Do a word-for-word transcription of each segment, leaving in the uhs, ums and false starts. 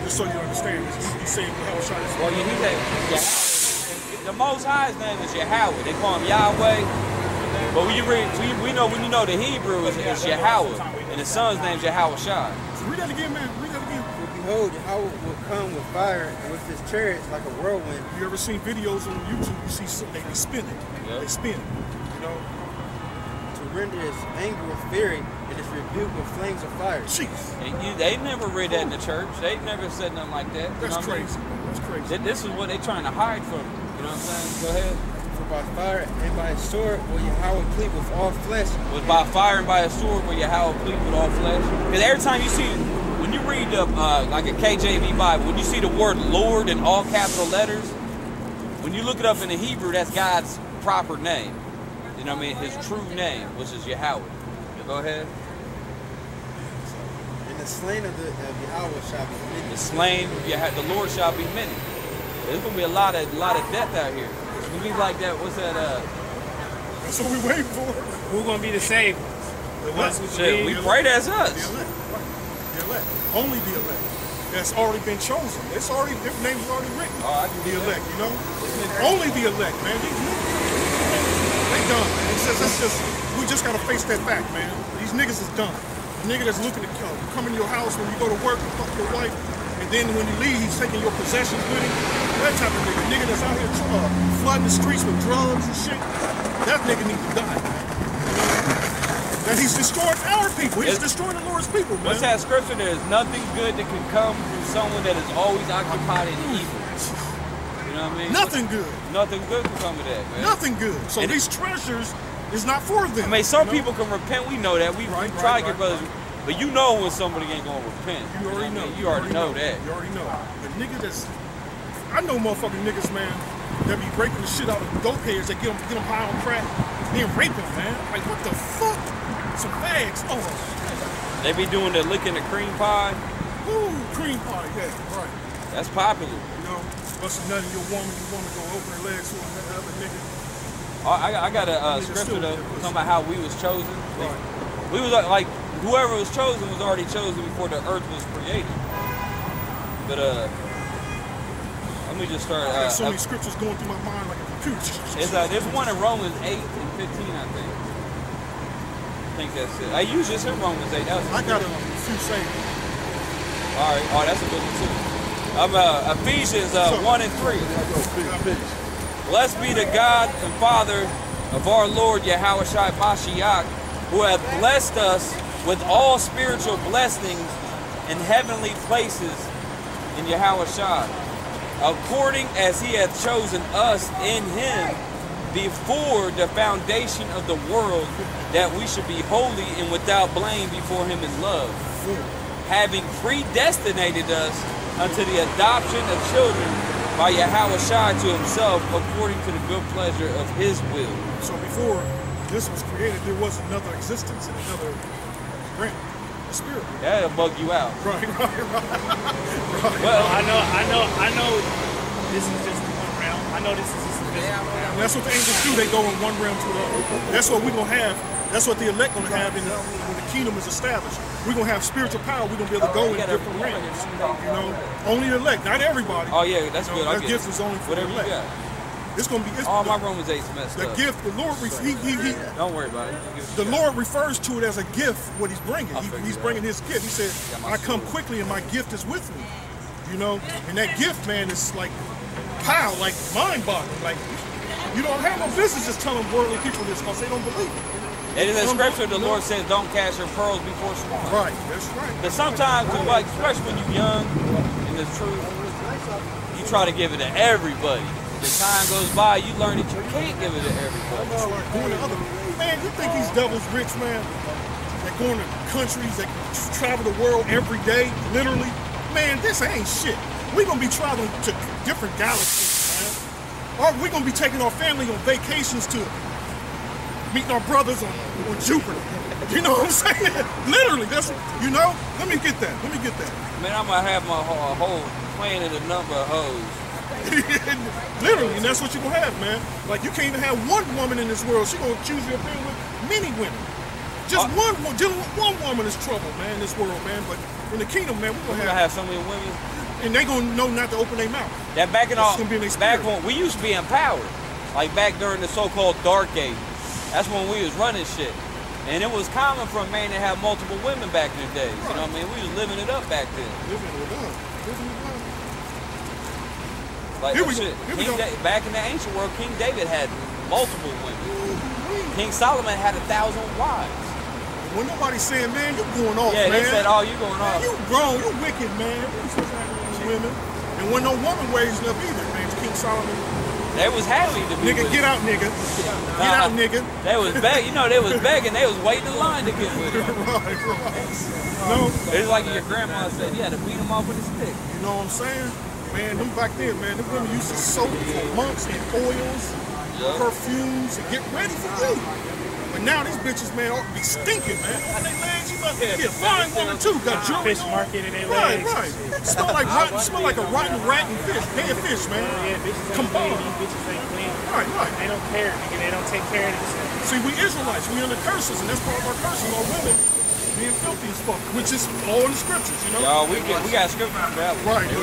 Just so you understand, he's saying Yahushua is. Well, yeah, he's a, the Most High's name is Yahweh. They call him Yahweh. But when you read, we, we know when you know the Hebrew is, is Yahweh, and the son's name's Yahushua. So read that again, man. Read that again. Behold, Yahweh will come with fire and with his chariots like a whirlwind. You ever seen videos on YouTube? You see some, they be spinning. Yep. They spin. You know. To render his anger with fury and his rebuke with flames of fire. Jeez. And you, they never read that in the church. They never said nothing like that. You That's know crazy. I mean? That's crazy. This is what they're trying to hide from. You know what I'm saying? Go ahead. For by fire and by his sword will Yahweh plead with all flesh. Was by fire and by a sword will Yahweh plead with all flesh. Because every time you see, when you read the, uh, like a K J V Bible, when you see the word Lord in all capital letters, when you look it up in the Hebrew, that's God's proper name. You know what I mean? His true name, which is Yahweh. Go ahead. And the slain of, the, of Yahweh shall be many. The slain, the Lord shall be many. There's gonna be a lot of, a lot of death out here. It's gonna be like that. What's that? Uh, That's what we waiting for. Who's gonna be the saved? The ones who Shit, we pray that's us. The elect, right? The elect, only the elect. That's already been chosen. It's already, their names are already written. Oh, I can the elect, that. you know. Only the elect, man. These niggas, they done, man. It says that's just, we just gotta face that fact, man. These niggas is done. The nigga that's looking to come, come in your house when you go to work and fuck your wife, and then when you leave, he's taking your possessions with him. That type of nigga. Nigga that's out here uh, flooding the streets with drugs and shit. That nigga needs to die. And he's destroying our people. He's it's, destroying the Lord's people, man. What's that scripture? There's nothing good that can come from someone that is always occupied in evil. You know what I mean? Nothing good. Nothing good can come of that, man. Nothing good. So and these treasures is not for them. I mean, some you know? people can repent. We know that. We, right, we try right, to get right, brothers. right. But you know when somebody ain't gonna repent. You already you know. know. You, you already, already know, know that. You already know. The nigga that's, I know motherfucking niggas, man, that be raping the shit out of dope heads that get them, get them high on crack, then rape them, man. Like, what the fuck? Some bags. Oh, they be doing the licking the cream pie. Ooh, cream pie, yeah, right. That's popular. You know, busting nut in your woman, you want to go open her legs to another nigga. I, I got a uh, scripture to talking about how we was chosen. Right. We was like, whoever was chosen was already chosen before the earth was created. But uh, let me just start. Uh, I got so many scriptures going through my mind like a computer. It's, uh, there's one in Romans eight and fifteen, I think. I think that's it. I use this in Romans eight. That was I got a few saved. All right. Oh, that's a good one too. I'm uh, Ephesians uh, one and three. Blessed be the God and Father of our Lord Yahushua Mashiach, who hath blessed us with all spiritual blessings in heavenly places in Yahushua, according as he hath chosen us in him before the foundation of the world, that we should be holy and without blame before him in love, having predestinated us unto the adoption of children by Yahushua to himself, according to the good pleasure of his will. So before this was created, there was another existence in another realm, a spirit. That'll bug you out. Right, right, right. right. Well, I know, I know, I know. This is just one realm. I know this is just a physical realm. And that's what the angels do. They go in one realm to the other. That's what we're gonna have. That's what the elect gonna have in the, when the kingdom is established. We're gonna have spiritual power. We're gonna be able to go in different realms. You know, only the elect, not everybody. Oh yeah, that's you know, good. That gift is only for whatever the elect. You got. It's gonna be. It's All the, my Romans eight's messed the up. The gift, the Lord, he, he, he, don't worry about it. The Lord refers to it as a gift. What He's bringing, he, He's bringing His gift. He said, "I come quickly, and my gift is with me." You know, and that gift, man, is like, pow, like mind-boggling. Like, you don't have no business just telling worldly people this because they don't believe it. And in the scripture, the Lord says, "Don't cast your pearls before swine." Right, that's right. But sometimes, like, especially when you're young, and the truth, you try to give it to everybody. The time goes by, you learn that you can't give it to everybody. That's right. Going to other, man, you think these devils rich, man? They're going to countries, they travel the world every day, literally. Man, this ain't shit. We're gonna be traveling to different galaxies, man. Or we're gonna be taking our family on vacations to meeting our brothers on, on Jupiter. You know what I'm saying? Literally, that's, you know? Let me get that, let me get that. Man, I'm gonna have my whole, whole plan in a number of hoes. Literally, and that's what you're gonna have, man. Like, you can't even have one woman in this world. She's gonna choose your opinion with many women. Just uh, one, just one woman is trouble, man, in this world, man. But in the kingdom, man, we're gonna, gonna have, have so many women. and they gonna know not to open their mouth. That back in all, It's gonna be in their back spirit. when we used to be empowered, like back during the so-called dark age. That's when we was running shit. And it was common for a man to have multiple women back in the days. You know what I mean? We was living it up back then. Living it up. Living it up. Like, Here oh, we go. shit. Here we King go. Da- back in the ancient world, King David had multiple women. Ooh-wee. King Solomon had a thousand wives. When nobody's saying, man, you going off, Yeah, man. they said, oh, you going Man, off. you grown, you wicked, man. You ain't supposed to have these women. And when no woman raising up either, man. King Solomon. They was happy to be Nigga, with get it. out, nigga. Nah, Get out, nigga. They was begging, you know, they was begging. They was waiting in line to get with it. Right, right. No, It's like your grandma said, you had to beat them off with a stick. you know what I'm saying? Man, them back then, man, them women used to soak for months in oils, Yeah. perfumes, and get ready for you. But now these bitches, man, ought to be stinking, man. On their legs, you must be a fine woman too. Got jewelry Fish on. market in their Right, legs. right. Smell like rotten, smell like a rotten rat and fish. Dead fish, man. Yeah, bitches Come ain't clean. on. These bitches ain't clean. Right, right. They don't care, nigga. They don't take care of themselves. See, we Israelites, we under curses, and that's part of our curses, our women being filthy as fuck, which is all in the scriptures, you know? Y'all, we get, we got scripture for that one. Right.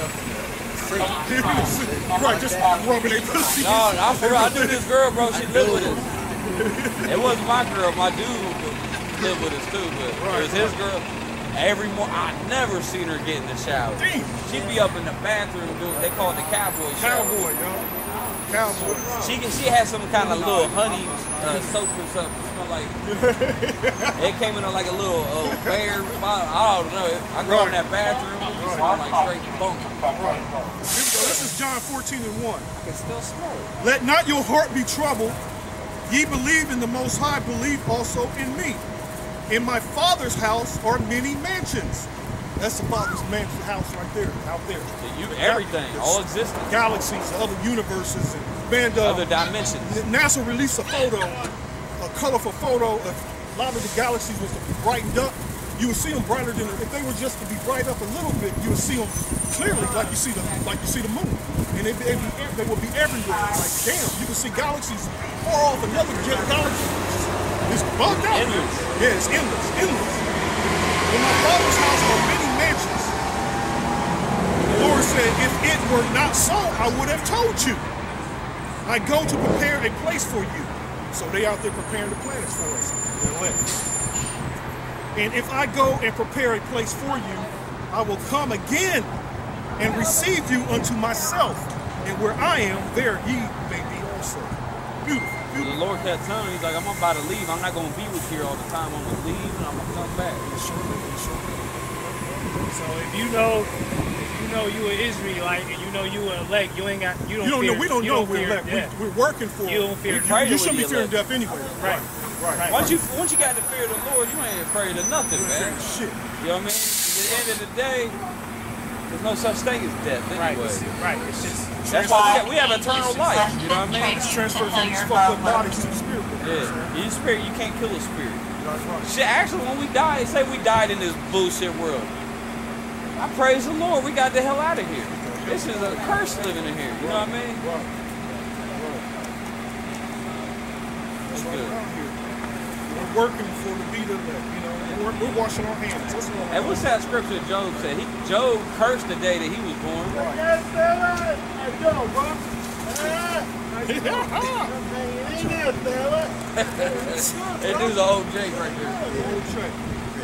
Right, just rubbing their pussy. No, I for real, I knew this girl, bro. She lived with us. It wasn't my girl. My dude lived with us too, but it was his girl. Every morning, I never seen her get in the shower. Damn. She'd be up in the bathroom doing. They call it the cowboy shower. Cowboy, yo. Cowboy. She she had some kind of little honey uh, soap or something. It smelled like it came in like a little uh, bear. I don't know. I go in that bathroom. It smelled like straight bunk. Right. Here we go. This is John fourteen and one. I can still smell it. Let not your heart be troubled. Ye believe in the Most High, believe also in me. In my Father's house are many mansions. That's the Father's mansion house right there, out there. You, everything, all existence, Galaxies, other universes, and man, uh, other dimensions. NASA released a photo, a colorful photo of a lot of the galaxies was to be brightened up. You would see them brighter than if they were just to be bright up a little bit. You would see them clearly, like you see the like you see the moon, and they they, be, they would be everywhere. Like damn, you can see galaxies far off another jet galaxy. It's bugged out. Endless. Yeah, it's endless, endless. In my Father's house are many mansions. The Lord said, if it were not so, I would have told you. I go to prepare a place for you. So they out there preparing the planets for us. And if I go and prepare a place for you, I will come again and receive you unto myself. And where I am, there ye may be also. Beautiful. The Lord kept telling me, he's like, I'm about to leave. I'm not going to be with you here all the time. I'm going to leave and I'm going to come back. So if you know, if you know you an Israelite and you know you an elect, you ain't got, you don't You don't fear, know, we don't you know don't we're fear elect. death. We, we're working for You don't fear you, death. you, you shouldn't be You're fearing death anyway. Right. Right. Right. Once you once you got the fear of the Lord, you ain't afraid of nothing, man. Shit. You know what I mean? At the end of the day, there's no such thing as death Right. anyway. It's, right. It's just That's why we have, we have eternal life. You know what I mean? It's transferred from these fucked up bodies to the spirit. Yeah. Your spirit, you can't kill a spirit. That's right. Shit, actually, when we die, say we died in this bullshit world. I praise the Lord, we got the hell out of here. This is a curse living in here. You know what I mean? Right. That's Right good. around here. We're working for the beat of that, you know. We're, we're washing our hands. That's what And what's that scripture Job said? He, Job cursed the day that he was born. That dude's an old Jake right there. Old Trey.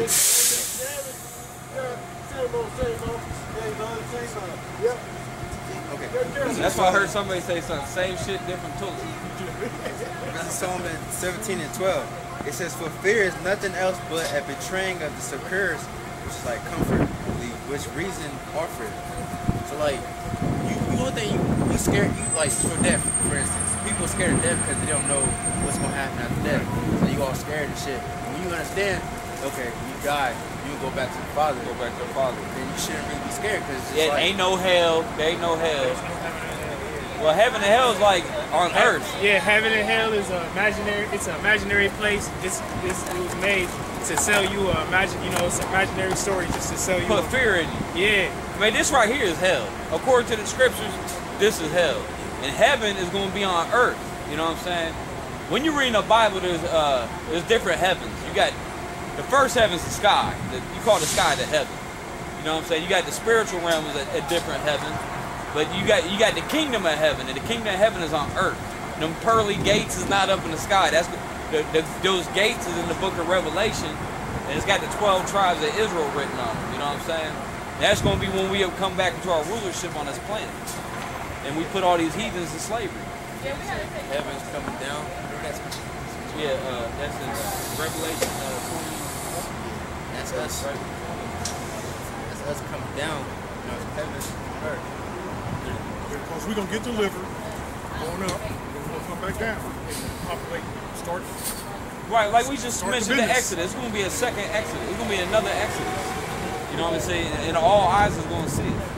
That's why I heard somebody say something. Same shit, different tools. This is Psalm seventeen and twelve. It says, for fear is nothing else but a betraying of the sepulchres, which is like comfort, which reason offered. So like, you, you one thing, you, you scared, you like, for death, for instance. People scared of death because they don't know what's going to happen after death. So you all scared and shit. When you understand, okay, when you die, you go back to the Father. Go back to the Father. Then you shouldn't really be scared because it's Yeah, like, ain't no hell. There ain't no hell. Well, heaven and hell is like on earth. Yeah, heaven and hell is an imaginary. It's an imaginary place. This this it was made to sell you a imagine. You know, it's an imaginary story just to sell you. Put a- fear in you. Yeah, I mean, this right here is hell. According to the scriptures, this is hell. And heaven is going to be on earth. You know what I'm saying? When you read the Bible, there's uh, there's different heavens. You got the first heaven's the sky. The, you call the sky the heaven. You know what I'm saying? You got the spiritual realm is a, a different heaven, but you got you got the kingdom of heaven, and the kingdom of heaven is on earth. Them pearly gates is not up in the sky. That's the, the, those gates is in the book of Revelation, and it's got the twelve tribes of Israel written on them. You know what I'm saying? That's going to be when we come back into our rulership on this planet, and we put all these heathens in slavery. Heaven's coming down. Yeah, uh, that's in Revelation uh, twenty. That's us. Right? That's us coming down. You know, heaven's on earth. Because we're going to get delivered, going up, and we're going to come back down. Populate, start. Right, like we just Start the mentioned the, business. Exodus. It's going to be a second Exodus. It's going to be another Exodus. You know what I'm saying? And all eyes is going to see it.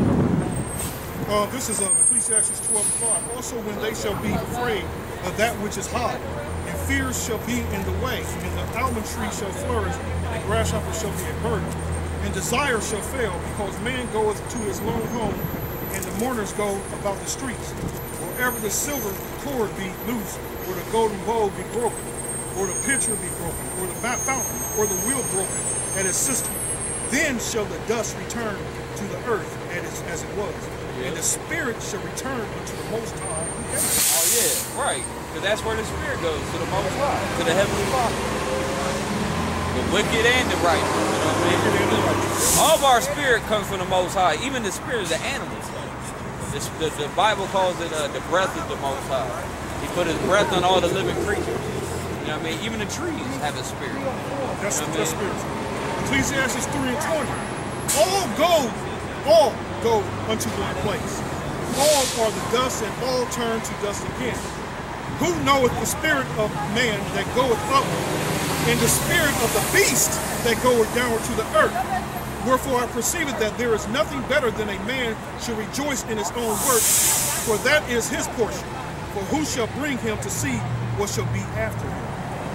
Uh, this is uh, Ecclesiastes twelve and five. Also, when they shall be afraid of that which is high, and fears shall be in the way, and the almond tree shall flourish, and the grasshopper shall be a burden, and desire shall fail, because man goeth to his lone home, and the mourners go about the streets. Wherever the silver cord be loose, or the golden bowl be broken, or the pitcher be broken, or the fountain, or the wheel broken at its cistern, then shall the dust return to the earth as, as it was. Yep. And the spirit shall return unto the Most High. Okay. Oh yeah, right. Because that's where the spirit goes, to the Most High, to the Heavenly Father. The wicked and the righteous. You know what I mean? All of our spirit comes from the Most High. Even the spirit of the animals. The, the, the Bible calls it uh, the breath of the Most High. He put his breath on all the living creatures. You know what I mean? Even the trees have a spirit. That's You know what I that's mean? spiritual. Ecclesiastes three and twenty. All go, all go unto one place. All are the dust, and all turn to dust again. Who knoweth the spirit of man that goeth upward, and the spirit of the beast that goeth downward to the earth? Wherefore I perceive it that there is nothing better than a man should rejoice in his own work, for that is his portion. For who shall bring him to see what shall be after him?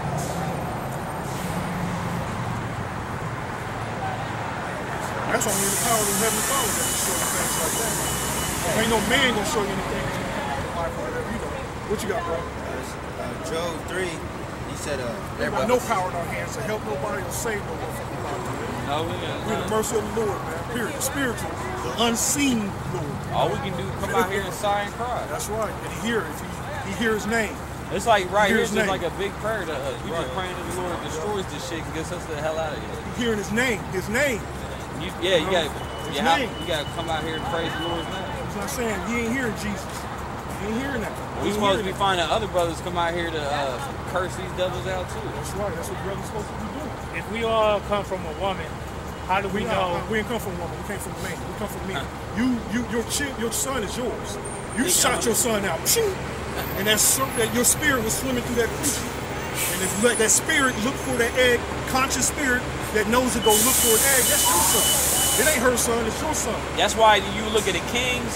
That's only the power of the Heavenly Father that can show you things like that. Ain't no man gonna show you anything in life or whatever you know. What you got, bro? Uh, Job three, he said, uh, We got no power in our hands to help nobody or save no motherfucking body. No, we got We're the mercy of the Lord, man. Period. The spiritual, the unseen Lord. all we can do is come out here and sigh and cry. That's right. And he hear it. He, he hear his name. It's like right here, Hear his it's just name. like a big prayer to us. We just praying that the Lord destroys this shit and gets us the hell out of here. He hearing his name. His name. You, yeah, you got His you, name. you got to come out here and praise the Lord's name. He's not saying he ain't hearing Jesus. He ain't hearing that. We He ain't supposed to be hearing finding other brothers come out here to uh, curse these devils out too. that. That's right. That's what brothers supposed to be doing. If we all come from a woman, how do we We know? know we ain't come from woman. We came from man. We come from men. You, you, your chi- your son is yours. You shot your son out, Ching! And that so- that your spirit was swimming through that creature. And if you let that spirit look for that egg, conscious spirit that knows to go look for an egg, that's your son. It ain't her son. It's your son. That's why you look at the kings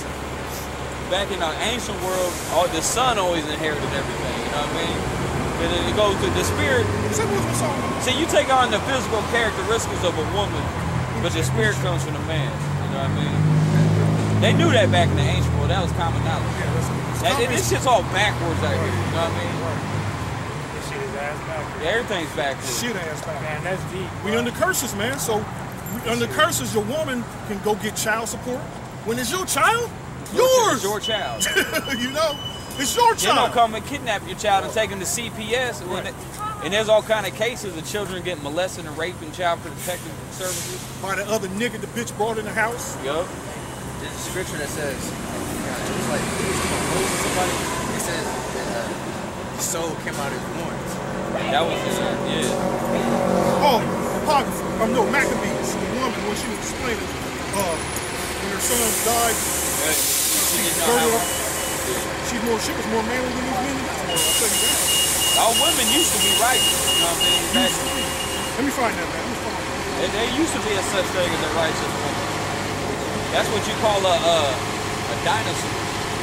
back in the ancient world. All the son always inherited everything. You know what I mean? And then it goes to the spirit. Is that what my song? See, you take on the physical characteristics of a woman, but the spirit comes from the man. You know what I mean? They knew that back in the ancient world. That was common knowledge. Yeah, that's it's That, common. this shit's all backwards out here. You know what I mean? This shit is ass back. Yeah, everything's backwards. Shit ass back. Man, that's deep. We under curses, man. So we under curses, your woman can go get child support. When it's your child, yours. It's your child. You know, it's your They don't child. come and kidnap your child and take him to C P S. And, when Right. they, and there's all kind of cases of children getting molested and raped in child protective services. By the other nigga the bitch brought in the house. Yup. there's a scripture that says, uh, it was like, he was composing somebody, it says that uh, his soul came out of his loins. That was uh, yeah. Oh, apocrypha. Um, no, Maccabees. The woman when she was explaining, uh, when her son died, Right. she didn't know girded how- up. She more. She was more manly than these men in this world. I'll tell you that. All women used to be righteous. You know what I mean? Back, Used to be. Let me find that, man. Let me find that. there, there used to be a such thing as a righteous woman. That's what you call a uh, a dinosaur.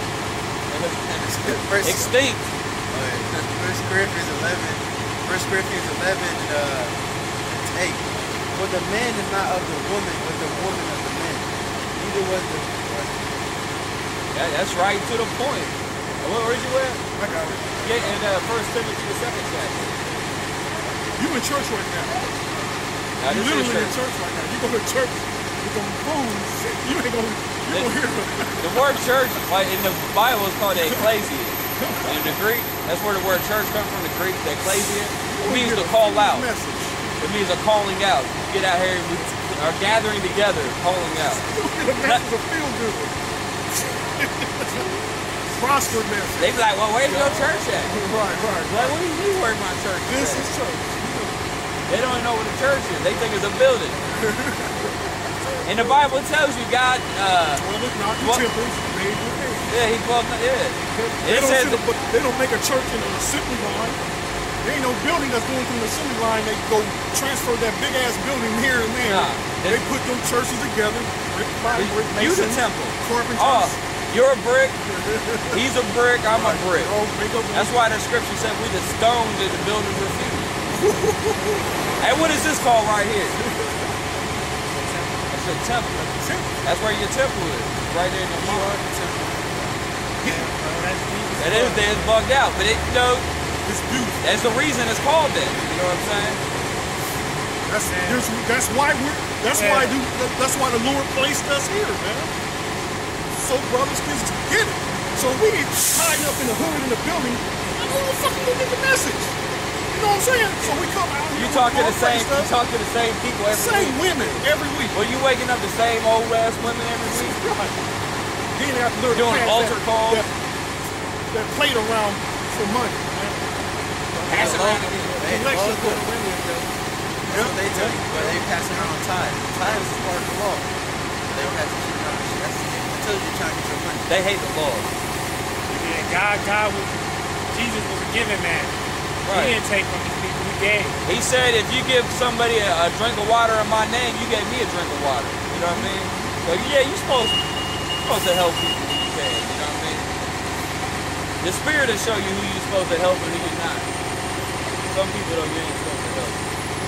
First, Extinct. First Corinthians eleven, First Corinthians eleven, uh, eight. For the man is not of the woman, but the woman of the man. Neither was the. Yeah, that's right to the point. Where, where's you at? I got it. Yeah, in uh, First Timothy, the second chapter. You in church right now. Now, You this is literally in church. church right now. You go to church. with them fools, shit, you ain't gonna, you The- gonna hear them. The word church, like in the Bible, is called the ecclesia. In the Greek, that's where the word church comes from. The Greek, the ecclesia, it means to call out. Message. It means a calling out. You get out here and we are gathering together, calling out. You get a message of feel good. Prosper message. They be like, well, where's your church at? Right, right. Like, what do you mean where's my church This at? is church. They don't even know what a church is. They think it's a building. And the Bible tells you God, uh, Well, look, not the What? temples made with hands. yeah, he dwelt, yeah. They It don't, says, sit up- they don't make a church in an assembly line. There ain't no building that's going through an assembly line. They go transfer that big ass building here and there. Nah, they it- put them churches together, brick by brick, you the masons, temple. carpenters. Oh, you're a brick, he's a brick, I'm a brick. Oh, make up That's why the scripture said we the stones that the builders refused. Hey, what is this called right here? That's your temple. That's where your temple is. Right there in your heart. That is there, it's bugged out. But it, you know, It's beautiful. that's the reason it's called that. You know what I'm saying? That's there's, that's why we're that's Yeah. why do that's why the Lord placed us here, man. So brothers can get it. So we get tied up in the hood in the building, and who the fuck gonna get the message? You know what I'm saying? So we come out here. You talk to Lord the same, placed you us, talk to the same people every same week. women every week. Well, you waking up the same old ass women every week. Right. Then they have to learn to Doing pass altar that, calls. That, that plate around for money. Pass it around. Hey, the laws go to women, though. That's what they tell you, but they pass it around tithes. Tithes is part of the law. They don't have to keep it on. That's it tells you you're trying to get your money. They hate the law. Yeah, God, God was, Jesus was a giving man. Right. He didn't take from these people, he gave. He said, if you give somebody a, a drink of water in my name, you gave me a drink of water. You know what I mean? So yeah, you're supposed, you're supposed to help people when you can. You know what I mean? The Spirit will show you who you're supposed to help and who you're not. Some people though, you ain't supposed to help.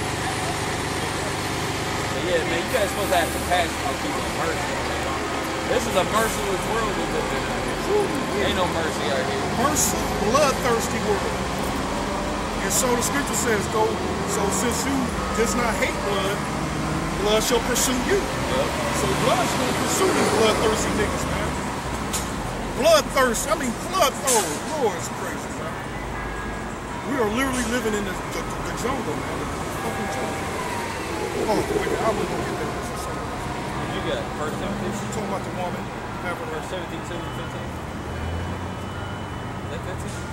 But yeah, man, you guys supposed to have compassion on people and mercy. This is a merciless world we live in. Ain't no mercy out here. Mercy, bloodthirsty world. And so the scripture says, though, so since you does not hate blood, blood shall pursue you. Yep. So blood's gonna pursue these bloodthirsty niggas, man. Bloodthirst, I mean bloodthirst. Lord, it's crazy, man. We are literally living in the, the, the jungle, man. The fucking jungle. Oh, wait, I was gonna get that. What you got? First Timothy? You talking about the woman having her Verse seventeen, seventeen, fifteen? Is that fifteen?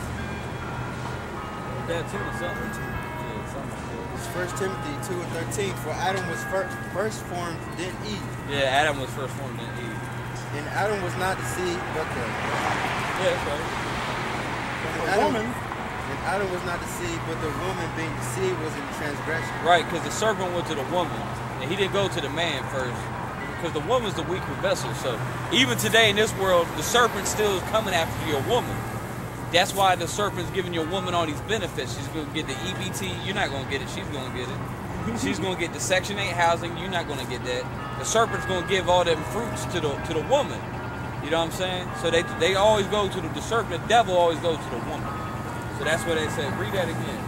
That too, or something. Yeah, something like that. It's First Timothy two and thirteen. For Adam was first, first formed, then Eve. Yeah, Adam was first formed in Eve. And Adam was not the seed, but the Yeah, that's right. a Adam, woman. And Adam was not the seed, but the woman being the seed was in transgression. Right, because the serpent went to the woman, and he didn't go to the man first. Because the woman's the weaker vessel. So even today in this world, the serpent still is coming after your woman. That's why the serpent's giving your woman all these benefits. She's going to get the E B T. You're not going to get it. She's going to get it. She's going to get the Section eight housing. You're not going to get that. The serpent's going to give all them fruits to the to the woman. You know what I'm saying? So they they always go to the, the serpent. The devil always goes to the woman. So that's what they say. Read that again.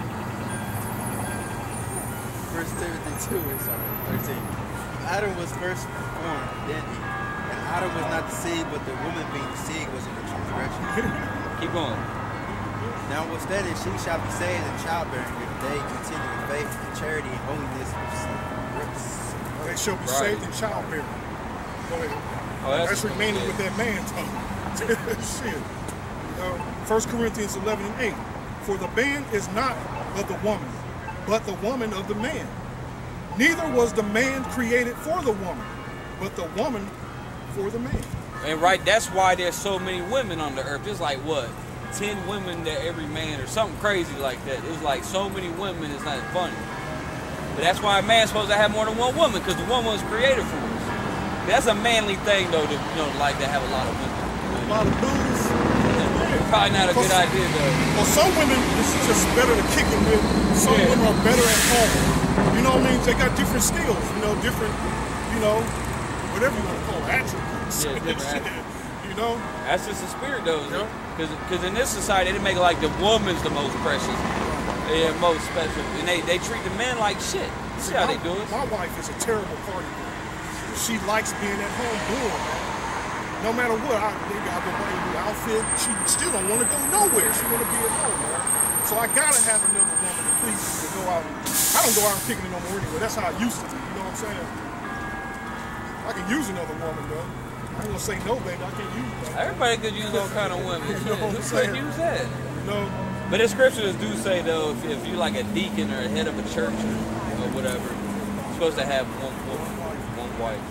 First Timothy two and thirteen. Adam was first formed, then Eve. And Adam was not the seed, but the woman being the seed was in the transgression. Keep going. Notwithstanding, she shall be saved in childbearing if they continue in faith, and charity, and holiness. They shall be Right. saved in childbearing. Go ahead. Oh, that's, That's remaining with that man tongue. Shit. Uh, First Corinthians eleven and eight. For the man is not of the woman, but the woman of the man. Neither was the man created for the woman, but the woman for the man. And right, that's why there's so many women on the earth. There's like what, ten women to every man, or something crazy like that. It's like so many women. It's not funny. But that's why a man's supposed to have more than one woman, because the woman was created for us. That's a manly thing, though, to you know, like to have a lot of women. A lot of dudes. Probably not a good idea, though. Well, some women, it's just better to kick it with. Some Yeah. women are better at home. You know what I mean? They got different skills, you know, different, you know, whatever you want to call it, attributes. Yeah, different attributes. You know? That's just the spirit, though. Yeah. Because in this society, they make it like the woman's the most precious, yeah, most special, and they, they treat the men like shit. See how my, they do it? My wife is a terrible party girl. she likes being at home doing that. No matter what, I, maybe I go buy a new outfit, she still don't want to go nowhere. She want to be at home, man. So I gotta have another woman at least to go out. I don't go out and kicking it no more anyway. That's how I used to be. You know what I'm saying? I can use another woman though. I ain't gonna say no, baby. I can't use that. Everybody could use all kind of women. You know what I'm Who saying? could use that? No. But the scriptures do say though, if, if you're like a deacon or a head of a church or, or whatever, you're supposed to have one woman, one wife.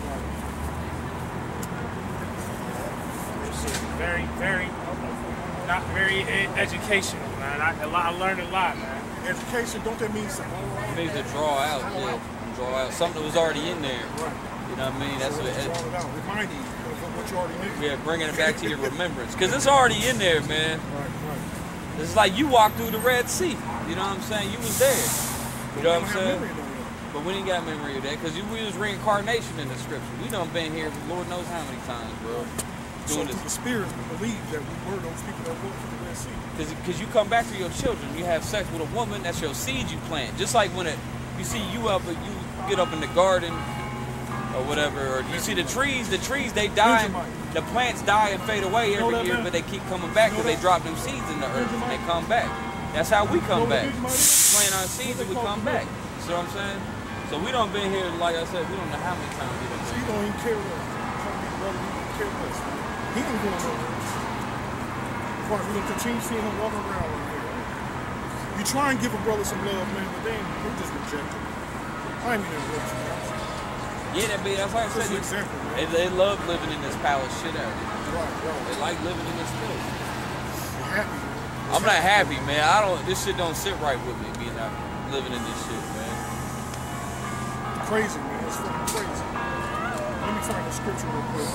Very, very, not very ed educational, man. I, a lot, I learned a lot, man. Education, don't that mean something? It means to draw out, yeah. Draw out something that was already in there. You know what I mean? That's what it, Draw it out, reminding you of what you already knew. yeah, bringing it back to your remembrance. Because it's already in there, man. Right, right. It's like you walked through the Red Sea. You know what I'm saying? You was there. You know what I'm saying? But we didn't got memory of that because we was reincarnation in the scripture. We done been here Lord knows how many times, bro. So the spirit believe that we were those people that walked through the Red Sea. Because you come back to your children, you have sex with a woman, that's your seed you plant. Just like when it, you see you up, you get up in the garden or whatever, or you see the trees, the trees they die, the plants die and fade away every year, but they keep coming back because they drop them seeds in the earth and they come back. That's how we come back. Plant our seeds and we come back. See what I'm saying? So we done been here, like I said, we don't know how many times we done been. So you don't even care what brother, you don't care what. He ain't going nowhere. We're going to continue seeing him walking around over here. You try and give a brother some love, man, but they ain't, they're just rejected. I ain't mean to interrupt you, man. Yeah, that be, that's like I said. Just an example, man. They, they love living in this palace shit out here. Right, right. They like living in this filth. You're happy, man. I'm not happy, man. I don't. This shit don't sit right with me, being out living in this shit, man. Crazy, man. It's fucking crazy. Let me find the scripture real quick.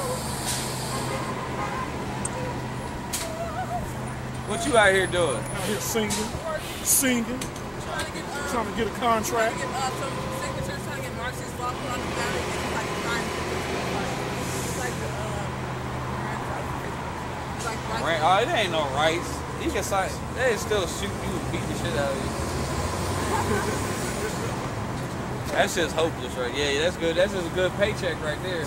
What you out here doing? Out here singing, singing, trying to get a contract. Right? Oh, it ain't no rights. You can sign. They still shoot you and beat the shit out of you. That's just hopeless, right? Yeah, that's good. That's just a good paycheck right there.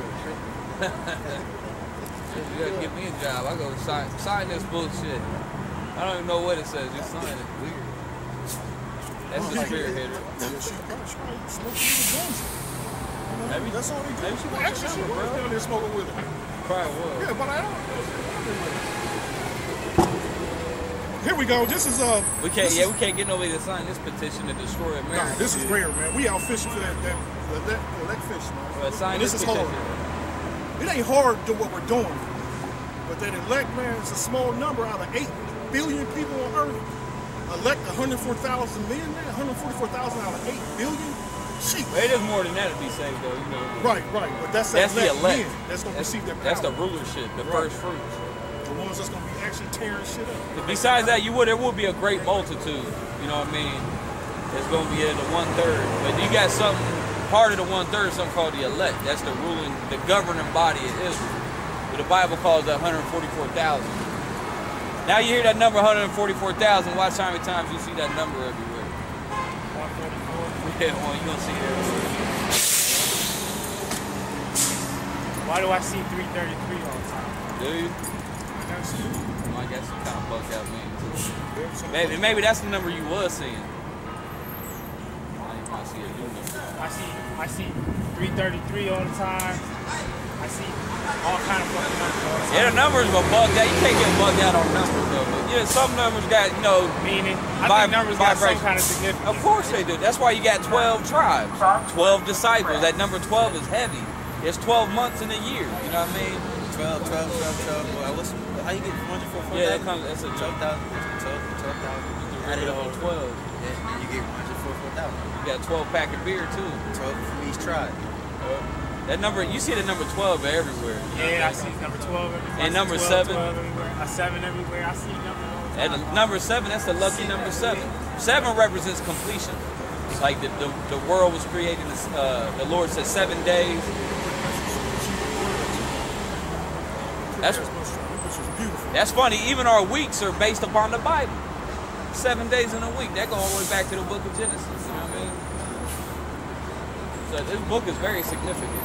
You gotta give me a job. I go sign sign this bullshit. I don't even know what it says. Just sign it. Weird. That's the spirit hitter. Maybe That's all they do. maybe she wants Actually, she your number, was bro. down there smoking with him. Probably was. Yeah, but I don't. Here we go. This is uh. We can't. this Yeah, is- we can't get nobody to sign this petition to destroy America. Nah, this is rare, man. We out fishing for that that that, that fish, man. Well, sign And this this is petition. hard. It ain't hard to do what we're doing, but that elect, man, is a small number out of eight billion people on Earth. Elect one hundred four thousand men, man. one hundred forty-four thousand out of eight billion. Sheep. Well, it is more than that to be saved, though. You know. Right, right. But that's that That's the elect. men that's gonna That's, receive that power. that's the rulership, the Right. first fruits. The ones that's gonna be actually tearing shit up. Besides that, you would there will be a great multitude. You know what I mean? It's going to be at the one third, but you got something part of the one third, something called the elect. That's the ruling, the governing body of Israel. But the Bible calls that one hundred forty-four thousand. Now you hear that number one hundred forty-four thousand. Watch how many times you see that number everywhere. one forty-four. Yeah, well, you gonna see it everywhere. Why do I see three thirty-three all the time? Do you? I gotta see it. Well, I guess some kind of bugged out man too. There's some- Maybe, maybe that's the number you was seeing. I didn't want to see a new number. I see I see three thirty-three all the time. I see all kind of fucking numbers all the time. Yeah, the numbers are bugged out. You can't get bugged out on numbers though. But yeah, some numbers got, you know, Meaning, I Vib- think numbers got some vibration. kind of significance. of course they do. That's why you got twelve tribes, twelve disciples. That number twelve is heavy. It's twelve months in a year. You know what I mean? twelve, twelve, twelve, twelve. Well, what's, how you get one hundred forty-four thousand? Yeah, that comes. That's a twelve thousand. twelve, twelve thousand. Add it on twelve. Yeah, you get one hundred forty-four thousand. You got twelve pack of beer too. twelve from each tribe. That number, you see the number twelve everywhere. You know Yeah, I what see number twelve everywhere. And I see number twelve, seven. twelve everywhere. A seven everywhere. I see number all the And time. the number seven, that's the lucky number seven. Seven represents completion. It's like the, the, the world was created, uh, the Lord said seven days. That's Which was beautiful. that's funny. Even our weeks are based upon the Bible. Seven days in a week. That goes all the way back to the book of Genesis. You know what I mean? So this book is very significant.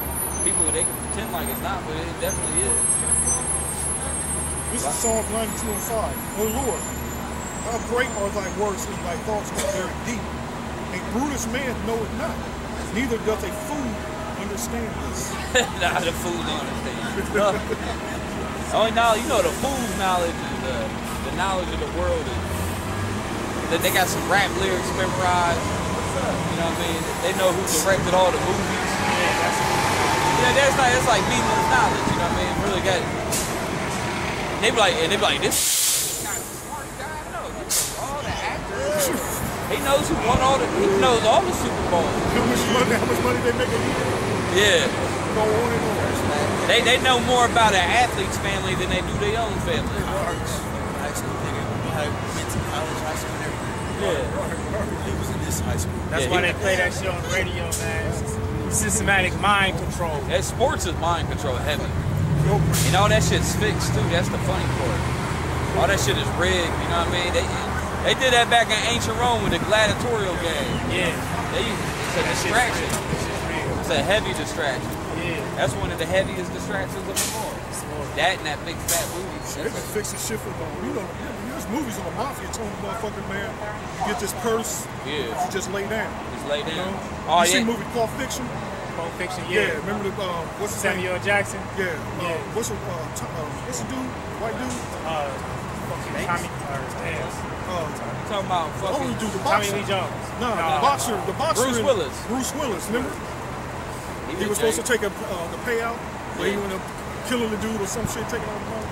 people, they can pretend like it's not, but it definitely is. This is Psalm ninety-two and five. Oh Lord, how great are thy works and thy thoughts are very deep. A brutish man knoweth not, neither doth a fool understand this. Nah, the fool don't understand. Only knowledge, you know, the fool's knowledge is the, the knowledge of the world is that they got some rap lyrics memorized. You know what I mean? They know who directed all the movies. Yeah, that's Yeah, that's like it's like meaningless knowledge. You know what I mean? Really got. They be like, and they be like, this kind of smart guy. No, he knows all the actors. He knows who won all the. He knows all the Super Bowls. How much money? How much money they make a year? Yeah. Go on and on. They they know more about an athlete's family than they do their own family. High school, nigga. I went to college, high school, and everything. Yeah. He was in this high school. That's Yeah, why he- they play that shit on the radio, man. It's systematic mind control. That sports is mind control heavy. And all that shit's fixed too. That's the funny part. All that shit is rigged. You know what I mean? They they did that back in ancient Rome with the gladiatorial game. Yeah. They it's a That shit's distraction. real. That shit's real. It's a heavy distraction. Yeah. That's one of the heaviest distractions of them all. That and that big fat movie. They been fixing shit for them. You know, there's movies on the mafia telling the motherfucking man, you get this purse, Yeah. you just lay down. Just lay You down. know? Oh you yeah. seen the movie Pulp Fiction? Pulp Fiction, Yeah. yeah. Remember the uh, what's his name? Samuel Jackson. Yeah. Yeah. Uh, what's the uh, t- uh, what's the dude? White dude? Uh, fucking Tommy, or damn. Uh, Talking about oh, fucking. the dude, the Tommy boxer. Lee Jones. No, Nah. the boxer, the boxer. Bruce in- Willis. Bruce Willis. Remember? He was supposed to take a uh, the payout, but he Yeah. ended up killing the dude or some shit, taking all the money.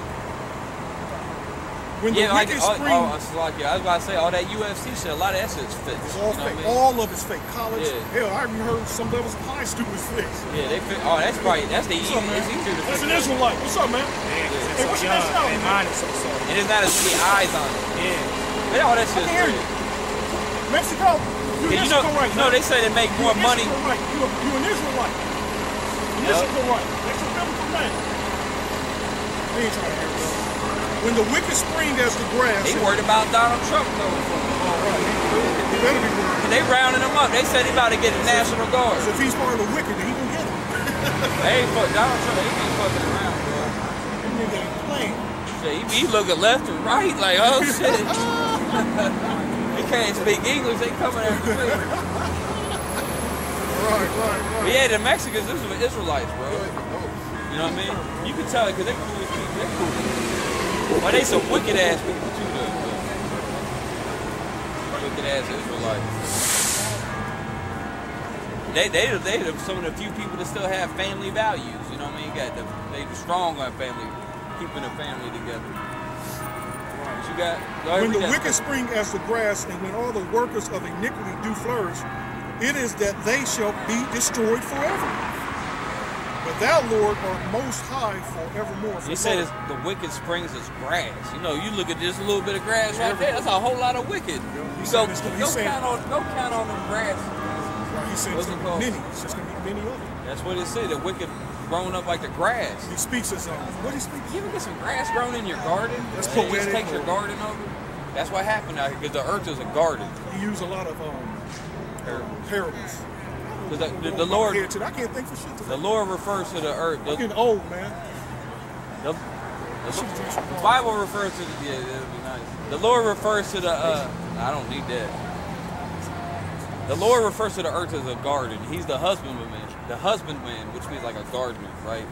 When Yeah, the like, wicked oh, spring, oh, it's like, yeah, I was about to say, all that U F C shit, a lot of that shit's fixed. it's You know all what fake. I mean? All of it's fake. College, Yeah. hell, I even heard some levels of high school is fake. Yeah, they fit. Oh, that's probably, that's the What's easy, up, man? it's easier to That's fix. an Israelite. What's up, man? Yeah, 'cause Hey, it's what's so your young. nationality, And man? mine is so soft. And there's not as many eyes on it. Yeah. But all that shit's I can hear real. you. Mexico, you Yeah, an you know, Israelite, you know, man. they say they make You more an money. Israelite. You, a, you an Israelite. An Yep. Israelite. That's a biblical name. We ain't trying to hear this. When the wicked spring as the grass. They worried about Donald Trump though. He better be worried. They rounding him up. They said he about to get the National Guard. If he's part of the wicked, then he can get him. They ain't fuck Donald Trump. He ain't fucking around, bro. That nigga ain't playing. Shit, he be looking left and right like, oh shit. He can't speak English. They coming after me. Right, right, But right. yeah, the Mexicans, this is Israelites, bro. You know what I mean? You can tell it because they cool as people. They cool. Well, they some wicked ass people too, though. Wicked ass Israelites. They they they are some of the few people that still have family values. You know what I mean? You got the, they strong on family, keeping the family together. What you got? Go ahead, When read the that wicked stuff. spring as the grass, and when all the workers of iniquity do flourish, it is that they shall be destroyed forever. But thou, Lord, art most high forevermore. He said it's, the wicked springs is grass. You know, you look at this little bit of grass right there. That's a whole lot of wicked. He's So saying it's gonna- go he's saying- count on go count on them grass. Right, he said What's it's it going to be called? many. It's just going to be many of them. That's what it said. The wicked grown up like the grass. He speaks as um, what he speaks? You ever get some grass grown in your garden? That's and it just poetic takes your or- garden over. That's what happened out here because the earth is a garden. He used a lot of um, parables. The, the, the, the My Lord, head today. I can't think for shit today. the Lord refers to the earth. The, I'm getting old, man. the, I the, should drink some the water. Bible refers to the, yeah, that'd be nice. The Lord refers to the, uh, I don't need that. The Lord refers to the earth as a garden. He's the husbandman, the husbandman, which means like a gardener, right?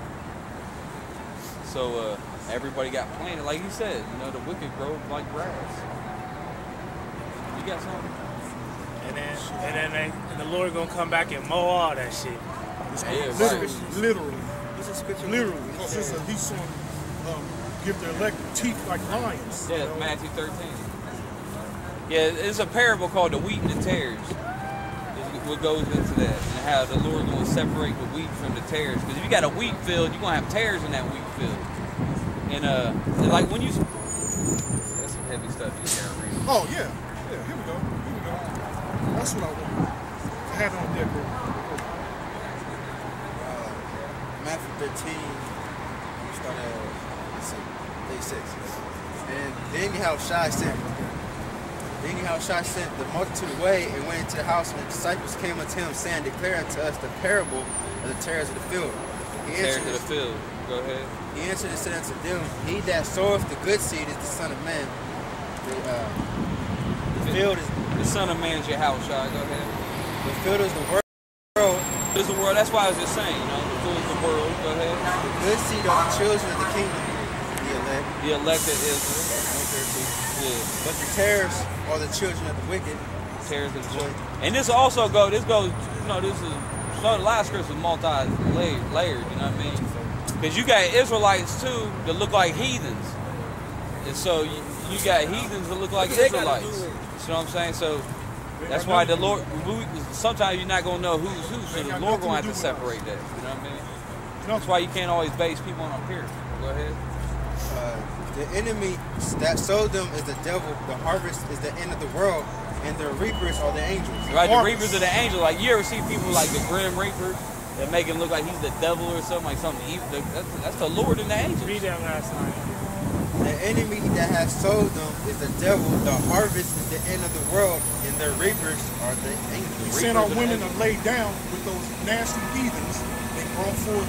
So uh, everybody got planted, like he said. You know, the wicked grow like grass. You got something? And then, and then they, and the Lord gonna come back and mow all that shit. Yeah, Literally, right. literally, What's the scripture? literally. Because it's a, he's going to um, give the elect teeth like lions. you Yeah, know? Matthew thirteen. Yeah, it's a parable called the wheat and the tares. Is what goes into that, and how the Lord going to separate the wheat from the tares. Because if you got a wheat field, you're going to have tares in that wheat field. And uh, and like when you, that's some heavy stuff you can't read. Oh, yeah. Yeah, here we go. Here we go. That's what I want. I have it on deck, bro. Uh, Matthew thirteen, start at, let's see, thirty-six. And then Yahushua sent, then Yahushua sent the multitude away and went into the house, and the disciples came unto him, saying, declare unto us the parable of the tares of the field. He Tares answered, of the field. Go ahead. he answered and said unto them, He that soweth the good seed is the Son of Man. The, uh, the field is The Son of Man's your house, y'all. Go ahead. the field is the world. It's the world. That's why I was just saying, you know, the field is the world. Go ahead. The good seed are the children of the kingdom. The elect. The elected Israel. Yeah. But the tares are the children of the wicked. Tares of the children. And this also go. This goes. You know, this is. So the last script is multi-layered. Layered, you know what I mean? Because you got Israelites too that look like heathens, and so you, you got heathens that look like Israelites. You know what I'm saying? So that's why the Lord. We, sometimes you're not gonna know who's who, so the Lord gonna have to separate that. You know what I mean? That's why you can't always base people on appearance. Go ahead. Uh, the enemy that sowed them is the devil. The harvest is the end of the world, and the reapers are the angels. Right, the reapers are the angels. Like you ever see people like the Grim Reaper that make him look like he's the devil or something, like something evil. That's, that's the Lord and the angels. Read that last line. The enemy that has sowed them is the devil. The harvest is the end of the world, and the reapers are the angels. He sent our women to lay down with those nasty heathens and brought forth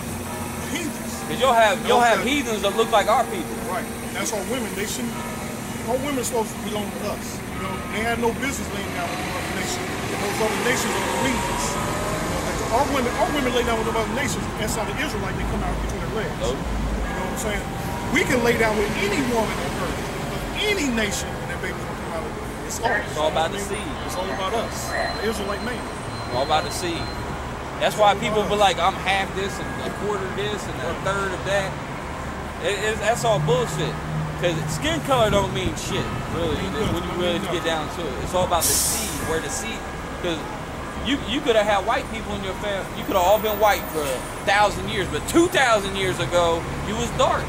the heathens. Cause you'll have you'll have heathens that look like our people. Right. And that's our women. They shouldn't. Our women are supposed to belong to us. You know, they had no business laying down with the other nations. And those other nations are the heathens. You know, like our women, our women lay down with the other nations. Inside the Israelite, they come out between their legs. Nope. You know what I'm saying? We can lay down with any woman on earth, of any nation, and that baby's gonna come out of it. It's ours. It's all about I the mean, seed. It's all about us, the Israelite man. All about the seed. That's why people be like, I'm half this and a quarter this and a third of that. It, it, that's all bullshit. Cause skin color don't mean shit, really. When you really get down to it, it's all about the seed. Where the seed, cause you you could have had white people in your family. You could have all been white for a thousand years, but two thousand years ago you was dark.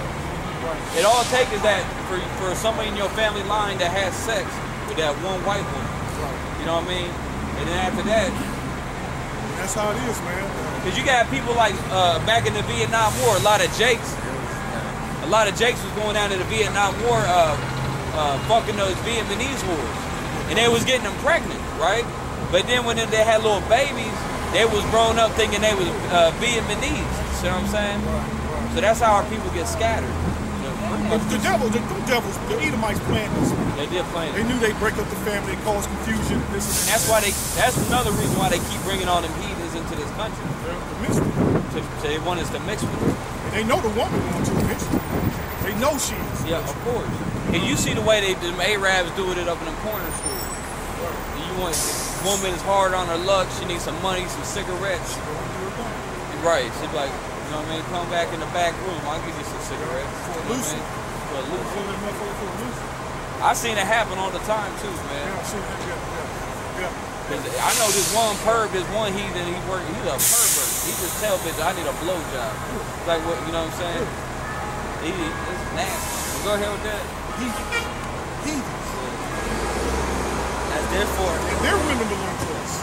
It all takes is that for for somebody in your family line that has sex with that one white woman. You know what I mean? And then after that. That's how it is, man. Because you got people like uh, back in the Vietnam War, a lot of Jakes, a lot of Jakes was going down to the Vietnam War, uh, uh, fucking those Vietnamese wars. And they was getting them pregnant, right? But then when they had little babies, they was grown up thinking they was uh, Vietnamese. See what I'm saying? So that's how our people get scattered. But the devil, the, the devils, the Edomites planned this. They did plan it. They knew they'd break up the family, cause confusion. This and that's why they. That's another reason why they keep bringing all them heathens into this country. To mix with them. To, to they want us to mix with them. And they know the woman going to mix with them. They know she is. Yeah, of course. And you see the way they, the Arabs doing it up in them corner stores. Right. You want the woman is hard on her luck. She needs some money, some cigarettes. Right. She's like, you know what I mean? Come back in the back room. I'll give you some cigarettes. For a Lucy. For a Lucy. I seen it happen all the time too, man. Yeah, I seen that. Yeah, yeah, yeah. I know this one perv, this one heathen, he work, he's a pervert. He just tell bitch, I need a blowjob. Like what, you know what I'm saying? He, it's nasty. Go ahead with that. Heathens. Heathens. As therefore, and their women belong to us.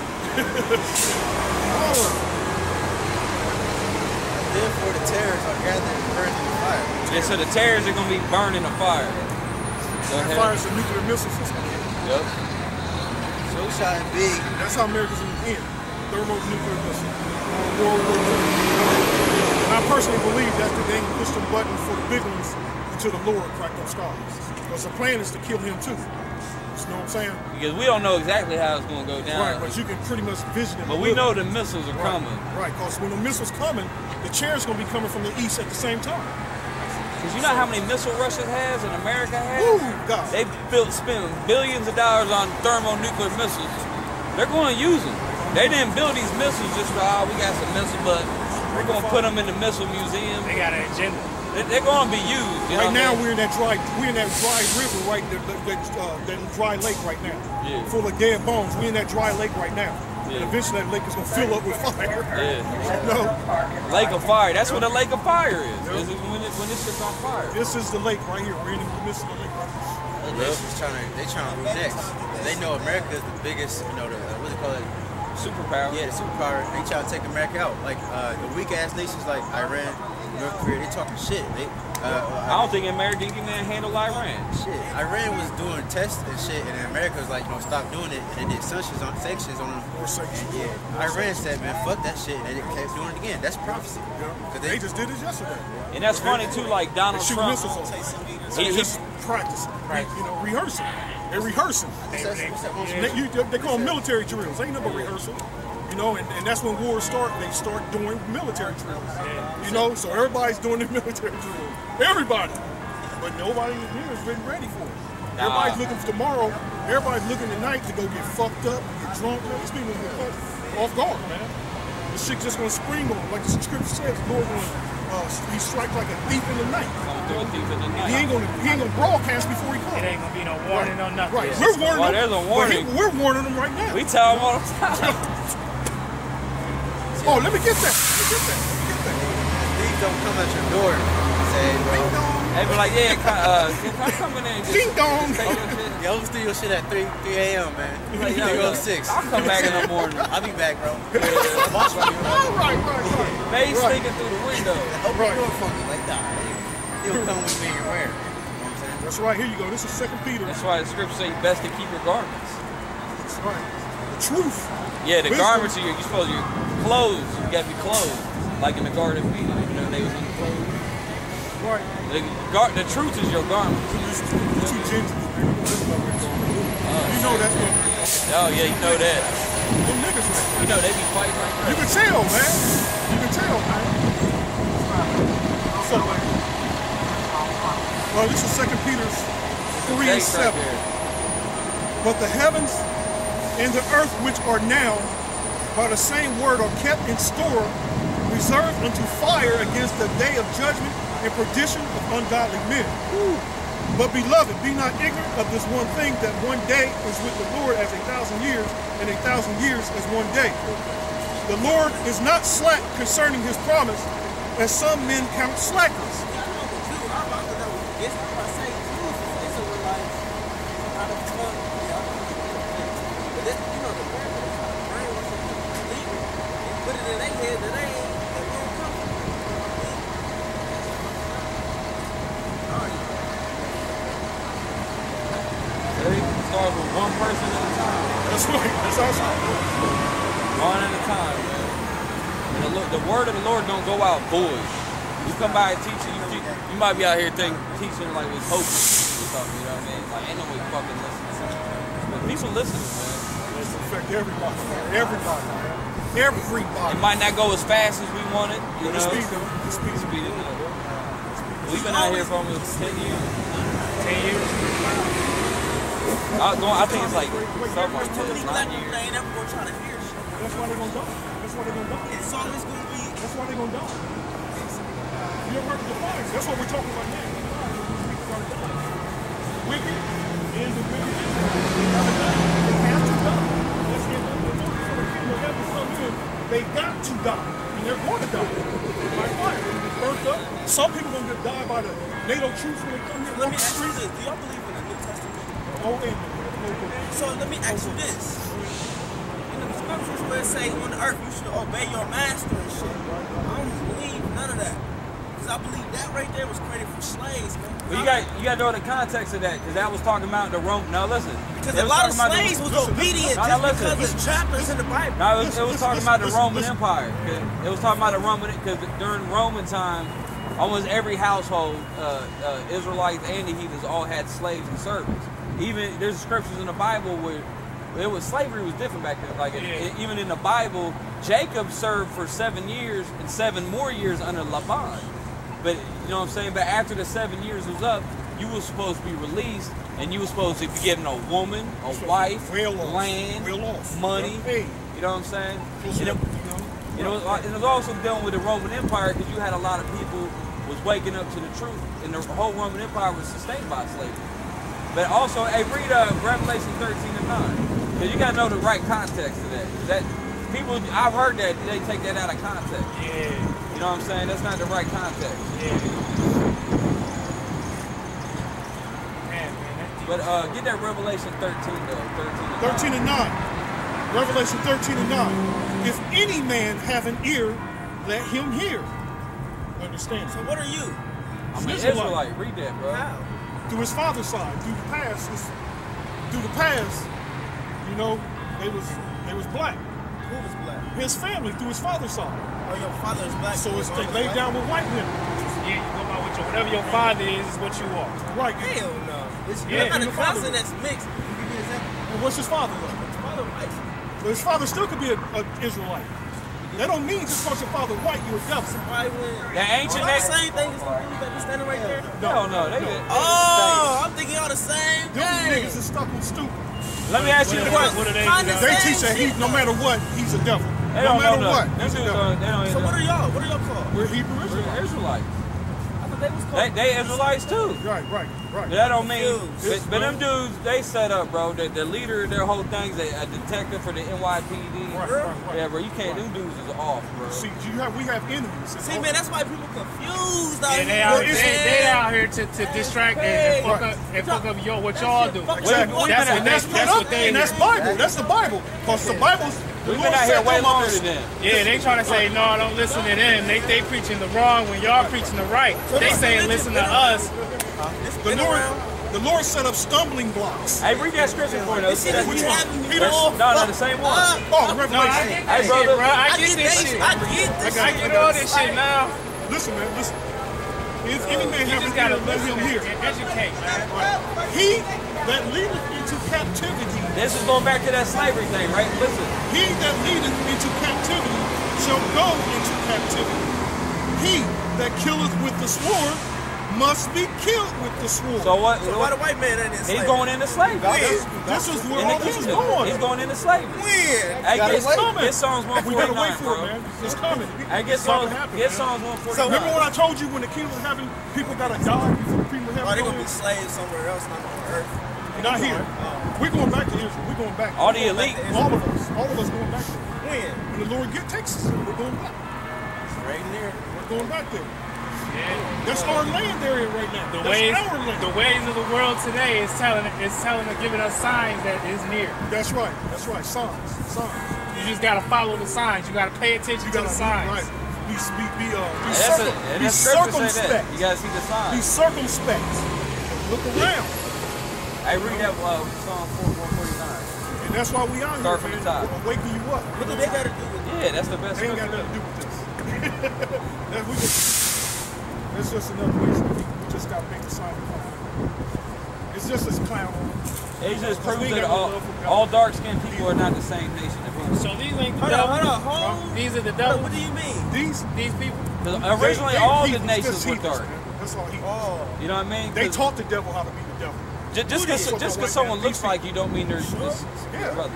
All of them. Therefore, the tares are gathered and burned in the fire. Yeah, so the tares are gonna be burned in the fire. That fire is a nuclear missile system. Yep. So shall it be. That's how America's in the end. Thermonuclear missile. World War Two. And I personally believe that's the dang push the button for the big ones until the Lord cracked them stars. Because the plan is to kill him too. You know what I'm saying? Because we don't know exactly how it's going to go down. Right, but you can pretty much vision it. But we know the missiles are right, coming. Right, because when the missiles coming, the chair's going to be coming from the east at the same time. Because you know how many missile Russia has and America has? Ooh, God. They built, spend billions of dollars on thermonuclear missiles. They're going to use them. They didn't build these missiles just for, oh, we got some missiles, but we're going to put them in the missile museum. They got an agenda. They're going to be used. You right know now, I mean? we're in that dry, we're in that dry river, right? That, that, uh, that dry lake right now, yeah. full of dead bones. We're in that dry lake right now, yeah. and eventually that lake is gonna fill up with fire. Yeah. You know? Lake of fire. That's what a lake of fire is. Yep. Is when, it, when this shit's on fire. This is the lake right here. We're in the midst of the lake right here. The nation's trying to, they trying to rule next. They know America is the biggest, you know, the uh, what do they call it? Superpower. Yeah, the superpower. They try to take America out. Like uh, the weak ass nations like Iran, North Korea, they talking shit. They, uh, I don't think America can even handle Iran. Shit, Iran was doing tests and shit, and then America was like, you know, stop doing it, and they did sanctions on sanctions on them. More sanctions. And yeah, Iran said, man, fuck that shit, and they kept doing it again. That's prophecy. Yeah. They, They just did it yesterday. And that's funny too, like Donald They shoot Trump. missiles on us. He- They he- just practicing, you know, rehearsing. They're rehearsing. what's that, what's that one They, you, they call them military drills. Ain't nothing but rehearsal. You know, and, and that's when wars start. They start doing military drills. You know, so everybody's doing their military drills. Everybody. But nobody here is really ready for it. Nah. Everybody's looking for tomorrow. Everybody's looking tonight to go get fucked up, get drunk. Man, these people get fucked off guard, man. This shit just gonna spring on them. Like the scripture says, the Lord gonna uh, he strike like a thief in the night. Gonna do a thief in the night. He ain't gonna he ain't gonna broadcast before he comes. It ain't gonna be no warning or nothing. Right. Yeah. We're warning Well, them. there's a but warning. he- we're warning them right now. We tell them all the time. Oh, let me get that. Let me get that. Let me get that. thieves don't come at your door and say, Ding bro, dong. They be like, yeah, come, uh, come come in there and just Ding dong. take your shit. yo, let's do your shit at three a.m., man. Like, yo, three yo, oh six. I'll come back in the morning. I'll be back, bro. Watch me, bro. All right, right, right. Maze Right. sneaking through the window. Hope Right. you're doing funky like that. He'll come with me and wear. You know what I'm saying? That's right. Here you go. This is Second Peter. That's why the scripture say best to keep your garments. That's right. The truth. Yeah, the Wisdom. garments are your, you supposed your clothes. You gotta be clothed, like in the Garden of Eden. You know, they was in the clothes. Right. The, gar- the truth is your garments. Two gingers, man. This is what we're going to do. You know that's what we're going to do. Oh yeah, you know that. Them niggas, man. You know they be fighting like You that. can tell, man. You can tell, man. What's up, man? Well, this is Second Peter three and Thanks right seven. there. But the heavens and the earth which are now by the same word are kept in store, reserved unto fire against the day of judgment and perdition of ungodly men. But beloved, be not ignorant of this one thing, that one day is with the Lord as a thousand years, and a thousand years as one day. The Lord is not slack concerning his promise, as some men count slackness. See? Start with one person at a time. That's right. That's awesome. One at a time, man. And the, Lord- the word of the Lord don't go out void. You come by and teach it, you, teach, you might be out here think, teaching like it's hopeless or something, you know what I mean? Like, ain't no way fucking listening. But people listening, man. It's affect everybody. Everybody. Man. Everybody. It might not go as fast as we want it, you The know? speed, though. The speed. Speed it up. We've been out here for almost ten years. Ten years. I, was going, I think it's like something like this, nine years. That's why they're gonna die. That's why they're gonna die. It's always gonna be. That's why they're gonna die. You ever heard of the fires? That's what we're talking about now. People are dying. Wicked is the wicked. They gotta die. They have to die. That's the whenever come in, they got to die. And they're going to die. By fire. Burnt up. Some people gonna get die by the NATO troops when they come here. Let walk me the ask you streets. this: do y'all believe in the New Testament? Oh, and oh, So let me ask you this: in the scriptures where it say on the earth you should obey your master and shit, I don't believe none of that. Because I believe that right there was created for slaves, man. Well, you got you got to know the context of that, because that was talking about the Rome. Now listen, Because it a was lot of talking about the- slaves was listen, obedient no, no, just listen, because listen. of chapters in the Bible. No, it was, it was Listen, talking listen, about the listen, Roman listen. Empire. 'Cause It was talking about the Roman, because during Roman time, almost every household, uh, uh, Israelites and the heathens all had slaves and servants. Even there's scriptures in the Bible where it was slavery was different back then. Like Yeah. it, even in the Bible, Jacob served for seven years and seven more years under Laban. But you know what I'm saying. But after the seven years was up, you were supposed to be released, and you were supposed to be given a woman, a wife, Well off. land, Well off. money. Hey. You know what I'm saying? Close And it, up, you know. you know, and it was also dealing with the Roman Empire, because you had a lot of people was waking up to the truth, and the whole Roman Empire was sustained by slavery. But also, hey, read uh, Revelation thirteen and nine, because you got to know the right context of that. That people, I've heard that they take that out of context. Yeah. You know what I'm saying? That's not the right context. Yeah. Man, man, that But uh, get that Revelation thirteen though, thirteen. And thirteen and nine. Revelation thirteen and nine. If any man have an ear, let him hear. Understand? So what are you? I'm an Israelite. Israelite. Read that, bro. How? Through his father's side, through the past, his, through the past, you know, they was they was black. Who was black? His family through his father's side. Oh, your father is black. So it's, your they mother's laid white? down with white women. Yeah, you go by what your, whatever your father is, is what you are. Right. Hell no. Yeah, I got a your father cousin was. that's mixed. You give me an example. And what's his father like? His father white. But his father still could be an Israelite. That don't mean just because your father white, you're a devil. Why when? The ancient Are y'all name- the same thing as the dude that be standing right there? No, no, they did. Oh, I'm thinking y'all the same Them thing. niggas is stuck on stupid. Let me ask you the What- question. what are they? Kinda They same teach that he, shit, no though. matter what, he's a devil. They No don't matter know what, nothing. Them he's a dudes devil. don't, they don't So what are even. y'all? What are y'all called? We're Hebrew They're Israelites. Israelites. I thought they was called. They, they Israelites too. Right, right, right. But that don't mean. Confused. But, but them dudes, they set up, bro. The, the leader of their whole thing's a, a detective for the N Y P D. Right, right, right. Yeah, bro. You can't. Them dudes is off, bro. See, you have, we have enemies. See, man, that's why people confused out Yeah, they here. out, Well, they, it's- they out here to, to distract and, and fuck up and fuck up yo, what y'all do. Fuck Exactly. what- That's and what that's, they- put that's up, what they- and that's Bible. That's the Bible. Because the Bible's the We've Lord been out here said way them longer on- than them. Yeah, they trying to say no, don't listen to them. They they preaching the wrong when y'all preaching the right. They saying listen to us. It's The been Lord, around. the Lord set up stumbling blocks. Hey, read that scripture for This us. shit is Which one? having me Peter? all No, no, fucked the same one. up. Oh, No, I Revelation. get Hey, that brother. shit, bro. I I get get this this. shit. I get this. I shit. get all this shit now. Listen, man, listen. If any man You have just an gotta ear, let listen him and hear. and educate, man. He that leadeth into captivity, This is going back to that slavery thing, right? Listen. he that leadeth into captivity shall go into captivity. He that killeth with the sword must be killed with the sword. So what? So why the white man ain't in He's slavery? going into slavery. this, this is where In all the this is kingdom. going. He's going into slavery. When? Hey, gotta get, wait. get Psalms one We gotta wait forty-nine, for it, bro. man. It's coming. Hey, get It's not Psalms, gonna happen, get man. Psalms one So forty-nine. remember when I told you when the kingdom of heaven, people gotta die before the kingdom of Oh, heaven they go gonna in? be slaves somewhere else, not on earth. Not here. We're going back to Israel. We're going back. All the We're going elite. back to Israel. All of us. All of us going back there. When? When the Lord get takes us, we're going back. It's right in there. We're going back there. Yeah. That's our land area right now. The That's ways, our land. the ways of the world today is telling is telling giving us signs that it's near. That's right. That's right. Signs. Signs. You just gotta follow the signs. You gotta pay attention You to gotta the signs. Be, right. Be, be, be, uh, be, And that's a, circum, and be that scripture say that. circumspect. You gotta see the Be signs. circumspect. Look around. Hey, read that uh, Psalm one forty-nine. And that's why we out Start here, from the man. top. We're waking you up. What do they gotta do with it? Yeah, that's the best They ain't got scripture. nothing to do with this. that we just, it's just another reason we, we just got to make the sign of God. It's just this clown. It just We proves ain't that got no all, love for God. all dark-skinned people are not the same nation of people. So these ain't the Hold on, devil. hold on, hold on. These are the Hold on, devil. What do you mean? These These people. 'Cause originally, they- they all the heathens, nations just were heathens, dark. man. That's all he. Oh. You know what I mean? They 'Cause taught the devil how to be the devil. ju- just Who because did? just White because someone man, looks these like you don't mean they're this, this Yeah. brother.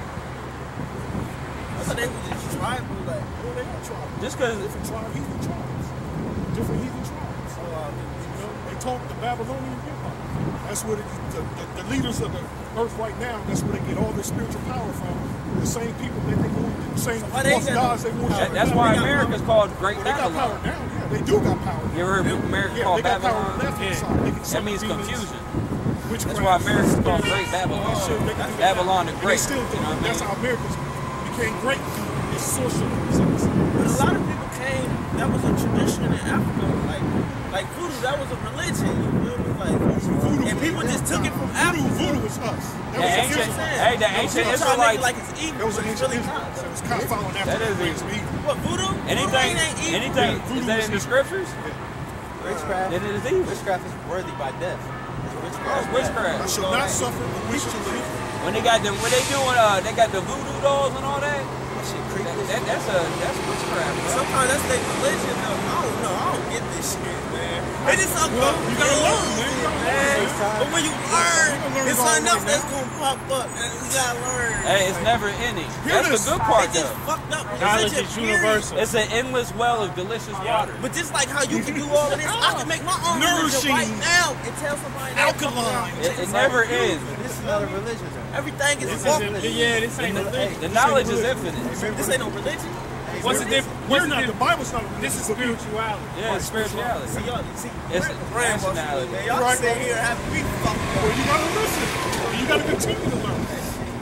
I thought they were just tribal, like. Well, they are tribes. Just because Different tribes, heathen tribes. Different heathen tribes. Oh, wow. You know, they taught the Babylonian empire. That's where the, the, the, the leaders of the earth right now, that's where they get all their spiritual power from. The same people that they want, the same why they false got no gods they want. power? that, that's why America's called Great Well, they got power Babylon. now. Yeah, they do got power. You ever heard America Yeah, called they got power on the Babylon? left hand Yeah. side. They can That suck means demons, confusion. witchcraft. That's why America's called Great Babylon. Shit, they can do Babylon the And Great. They still do. You know what I That's mean? how Americans became great. It's sorcery. But a lot of people came, that was a tradition in Africa. Like, like voodoo, that was a religion. You feel me? Like, Voodoo. and people just took it from Voodoo, Africa. voodoo is us. That The was ancient, Israel. hey, the ancient People try to make it Israelites. like it's evil, That was but an it's ancient really Israel. not. So it was kind of following after That is the evil. evil. What, voodoo? Anything, Voodoo ain't evil. anything, Yeah, voodoo is that is in the evil. scriptures? Witchcraft. Then it is evil. Witchcraft is worthy by death. It's It's witchcraft. I witchcraft. shall not suffer the witch to live. When they got the, when they doing, uh, they got the voodoo dolls and all that. That shit creepy. That, that, that's a, that's witchcraft, bro. Sometimes that's their religion, though. I don't know. I don't get this shit, man. It is so Well, you gotta learn, man. You gotta learn. man. But when you learn, learn it's it all something else right that's gonna pop up, and we gotta learn. Hey, it's never ending. Here That's it the is. good part, It just though. fucked up. Knowledge religion, is period. universal. It's an endless well of delicious water. But just like how you can do all of this, I can make my own religion Nourishing. right now and tell somebody that fuck Alkaline. around and It, check it this never out. ends. This is another religion, though. Everything is This fucked. isn't, yeah, this ain't religion. The knowledge is infinite. This ain't no religion. What's the difference? We're What's the not, the difference? Bible's not a This is religion. spirituality. Yeah, it's spirituality. See y'all, see, It's we're the brainwashed, nationality. man. Y'all Right. sit here having me fucked up. Well, you gotta listen. You gotta continue to learn. You just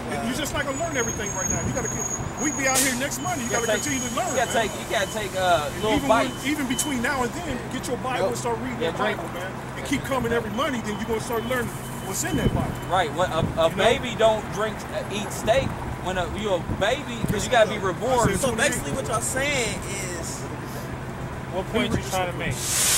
just not gonna learn everything right now. You gotta. We be out here next Monday. You, you gotta, gotta take, continue to learn. You gotta man. take. You gotta take uh, little even bites. When, even between now and then, get your Bible Yep. and start reading yeah, the Bible, man. And keep coming every Monday. Then you're gonna start learning what's in that Bible. Right. What a, a baby know? don't drink, uh, eat steak when a, you a baby because you gotta be reborn. So basically, what y'all saying is, what point you trying to make?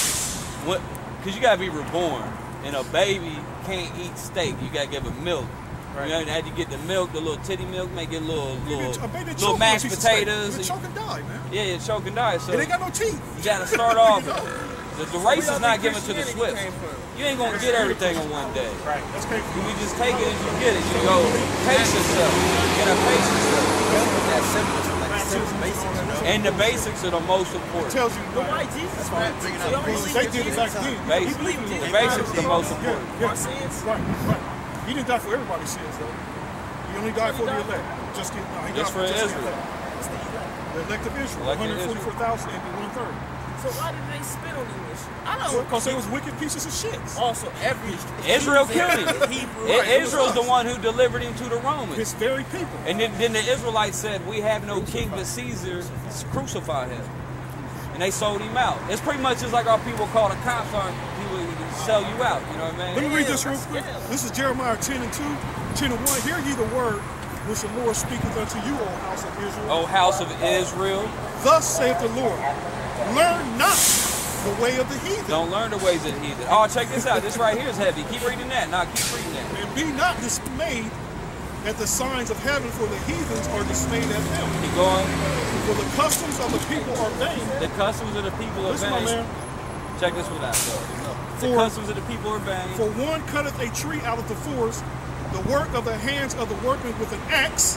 What? Because you gotta be reborn, and a baby can't eat steak. You gotta give it milk. Right. You know, had to get the milk, the little titty milk, make it little, little, little mashed potatoes. They choke and die, man. Yeah, you choke and die. So and they got no teeth. You gotta start off. The, the race is not given to the swift. You ain't gonna get everything in one day. Right. That's crazy. We just take it as you get it. You go pace yourself. You gotta pace yourself. That's simple. Like simple basics, you know? And the basics are the most important. It tells you. But why Jesus? That's why I'm bringing So y'all up believe They in did it Jesus? back then. Basics. He believed in The Jesus. basics are the most important. Yeah, Our sins? Right, right. He didn't die for everybody's sins, though. He only died for the elect. Just, no, he Just died for just Israel. The elect. The elect of Israel. Elect of one hundred forty-four thousand and one third. So why did they spit on English? I don't. Because they was wicked pieces of shit. Also, every Israel killed him. Hebrew, I- Israel's the one who delivered him to the Romans. His very people. And then, then the Israelites said, we have no king but Caesar, crucify him. And they sold him out. It's pretty much just like our people call the cops on people who sell you out, you know what I Let mean? me read this real quick. This is Jeremiah ten and two, ten and one. Hear ye the word which the Lord speaketh unto you, O house of Israel. O house of Israel. Thus saith the Lord, learn not the way of the heathen. Don't learn the ways of the heathen. Oh, check this out. This right here is heavy. Keep reading that. Nah, keep reading that. And be not dismayed at the signs of heaven, for the heathens are dismayed at them. Keep going. For the customs of the people are vain. The customs of the people are Listen, my vain. man. Check this one out, though. The For- customs of the people are vain. For one cutteth a tree out of the forest, the work of the hands of the workman with an axe.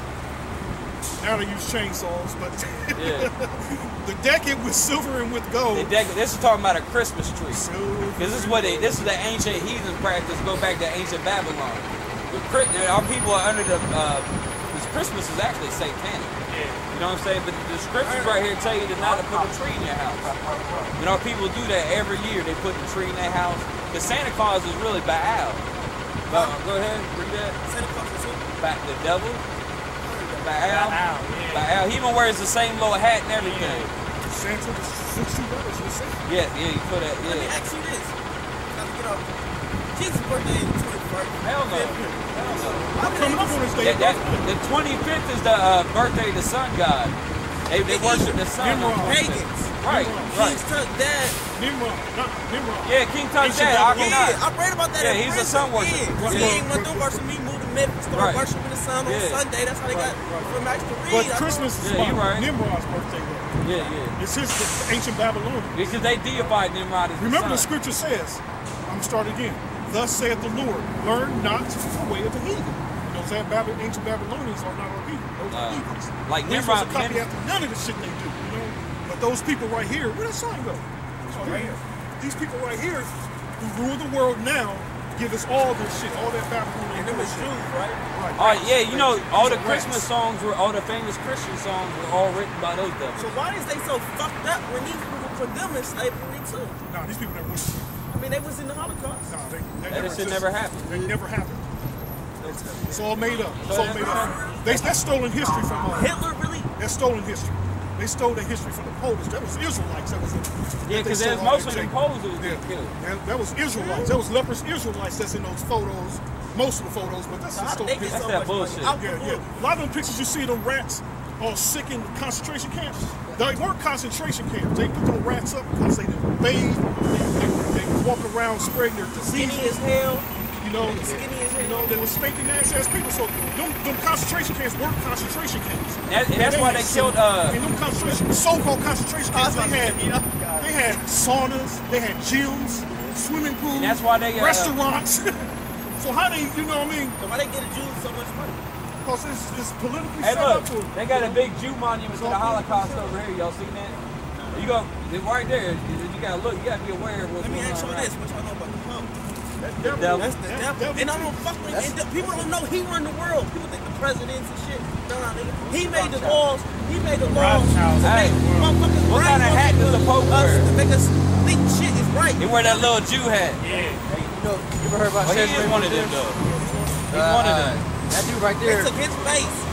Now they use chainsaws, but Yeah. the deck it with silver and with gold. They dec- this is talking about a Christmas tree. Silver. Because this is what they, this is the ancient heathen practice. Go back to ancient Babylon. The, Chri- our people are under the. Uh, this Christmas is actually satanic. You know what I'm saying? But the scriptures right here tell you to not to put a tree in your house. And our people do that every year. They put the tree in their house. Because Santa Claus is really Baal. Uh, go ahead, read that. Santa Claus is who? Back the devil. Baal. Baal, yeah. Baal. He even wears the same little hat and everything. Santa, the sixty letters, you say? Yeah, yeah, you put that. Let me Yeah. ask you this. Not to get off. Jesus' birthday is the twenty-first. Hell no. Hell no. I'm coming up on this day. That, that, the twenty-fifth is the uh, birthday of the sun god. They, they worship the sun. Nimrod. Pagans. Right, right. King's Tut Dad. Nimrod, not Nimrod. Yeah, King Tut's Ancient dad, Babylon. Yeah, Akhenaten. I read about that. Yeah, in he's a prison. sun worshiper. Yeah, 'cause he Right. ain't went to worship. He moved to Memphis, started Right. worshiping the sun on Yeah. Sunday. That's how they got from Max to read. But I Christmas is Yeah, you about right. Nimrod's birthday, though. Yeah, yeah. It's his the ancient Babylonian. Because they deified Nimrod as Remember the the sun. scripture says, I'm gonna start again. Thus saith the Lord, learn not the way of the heathen. You know, that Bab- ancient Babylonians are not our people. Those are Uh, heathens. like We're Nimrod- supposed to copy Nim- after none of the shit they do. You know, but those people right here, where that sign go? Oh, right here. These people right here who rule the world now give us all this shit, all that Babylonian And them is bullshit. Jews, right? Right. All right, yeah, you know, all the Rats. Christmas songs were, all the famous Christian songs were all written by those devils. So why is they so fucked up when these people put them in slavery too? Nah, these people never went. I mean, they was in the Holocaust. Nah, they, they That never shit just- never happened. They never happened. It's all made up. It's all made up. They, that's stolen history from uh, Hitler really? That's stolen history. They stole their history from the Polish. That was Israelites. That was. Yeah, that they because stole there's all mostly that the tape. Poles who was Yeah, getting killed. that, that was Israelites. That was leprous Israelites that's in those photos. Most of the photos, but that's So just how stolen did they get history. so that much bullshit. money? Out the Yeah, book. yeah. A lot of them pictures you see of them rats all sick in concentration camps. They weren't concentration camps. They put them rats up because they didn't bathe. They, they, they walk around spreading their Skinny diseases. as hell. You know, Skinny as hell. you know, they were stinking ass ass people. So them, them concentration camps weren't concentration camps. That- and that's why had they some- killed, uh, in them concentration, so-called concentration camps, they had, they had saunas, they had gyms, swimming pools, And that's why they, uh, restaurants. So how they, you know what I mean? So why they get the Jews so much money? Because it's, it's politically Hey, set look, up for. they got a big Jew monument to the Holocaust over here. Y'all seen that? You go, it's right there. You, you gotta look. You gotta be aware of what's Let me going ask on. you this: what y'all know about the Pope? That devil, devil. That's the that devil. devil. And I don't fuck with and the, people don't know he run the world. People think the presidents and shit. No, no, nigga. He made the laws. He made the laws Rothschild. to Hey, make motherfuckers what kind of hat does the Pope us, wear? to make us think shit is right. He wear that little Jew hat. Yeah. You know, you ever heard about Well, he Shakespeare? is one of them, though. He's Uh, one of them. That dude right They there. took his face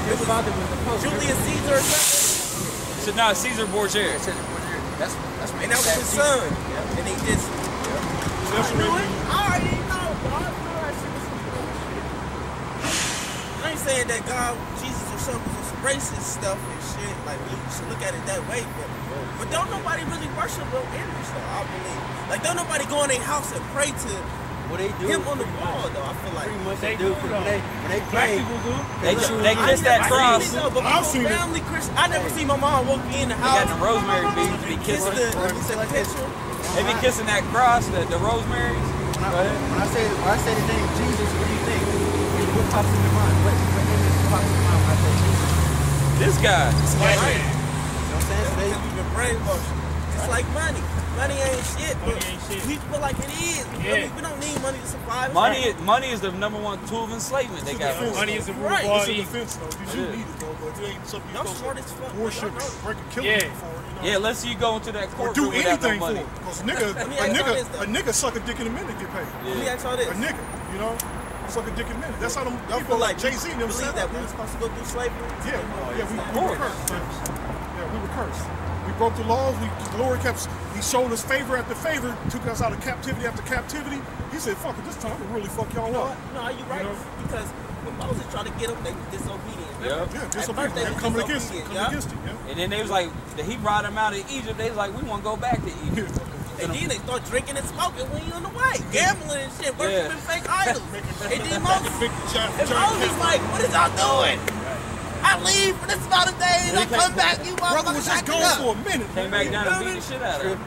His father was the pope. Julius Caesar or something. So now Caesar Borgia. That's that's that's And that was his son. And they just. That's I knew what it. I already know, bro. I know that shit was some bullshit. I ain't saying that God, Jesus or something was some racist stuff and shit. Like, we should look at it that way. But, but don't nobody really worship no image, though, I believe. Like, don't nobody go in their house and pray to what they do. him on the wall, though, I feel like. Pretty much They they, do. do, When they, when they Black play, people do. They, they I kiss ain't that never cross. seen it, though, but I've people seen it. family Christian. I never seen my mom walk in the They house. got the rosemary beads. Be Kiss kissing. the, the picture. They be kissing that cross, the, the rosemaries. when, I, when I say when I say the name Jesus, what do you think? What pops in your mind? What, what image pops in your mind when I say Jesus? This guy. It's like, You know what I'm saying? So they, You've been brainwashed. It's like money. Money ain't shit, but Money ain't shit. we feel like it is. We, Yeah. we don't need money to survive. Money, money is the number one tool of enslavement they got. Defense, Money though. is the root Right. of all It's a evil. defense, though. You do Yeah. need it, though, but it ain't something you Y'all go smart as fuck. worship, Y'all know. break a kill Yeah. you for, you know? Yeah, let's see you go into that Or court do without no anything for money. it. Because nigga, Let me a ask y'all nigga, this, though. a nigga suck a dick in a minute get paid. Let me ask y'all this. A nigga, you know? Suck a dick in a minute. That's how them Y'all people feel like like Jay-Z and them believe said that that, we man. were supposed to go through slavery? Yeah, yeah, we, Of we were course. cursed. Yeah, we were cursed. We broke the laws. We, the Lord kept, he showed us favor after favor, took us out of captivity after captivity. He said, fuck it, this time to really fuck y'all You know up. what? No, you right. You know? Because when Moses tried to get them, they were disobedient. Yep. remember? Yeah, At disobedient. first they They was coming against it. disobedient, Coming yeah? against it, yeah. And then they was like, he brought them out of Egypt. They was like, we want to go back to Egypt. And then they start drinking and smoking when you on the way, gambling and shit, worshiping Yeah. fake idols. and then Moses, Big giant, and giant Moses camera. like, what is y'all doing? I leave for this amount of days, I come back, you Brother was motherfuckers just acting gone up. for a minute. Came back down and beat the shit out of him.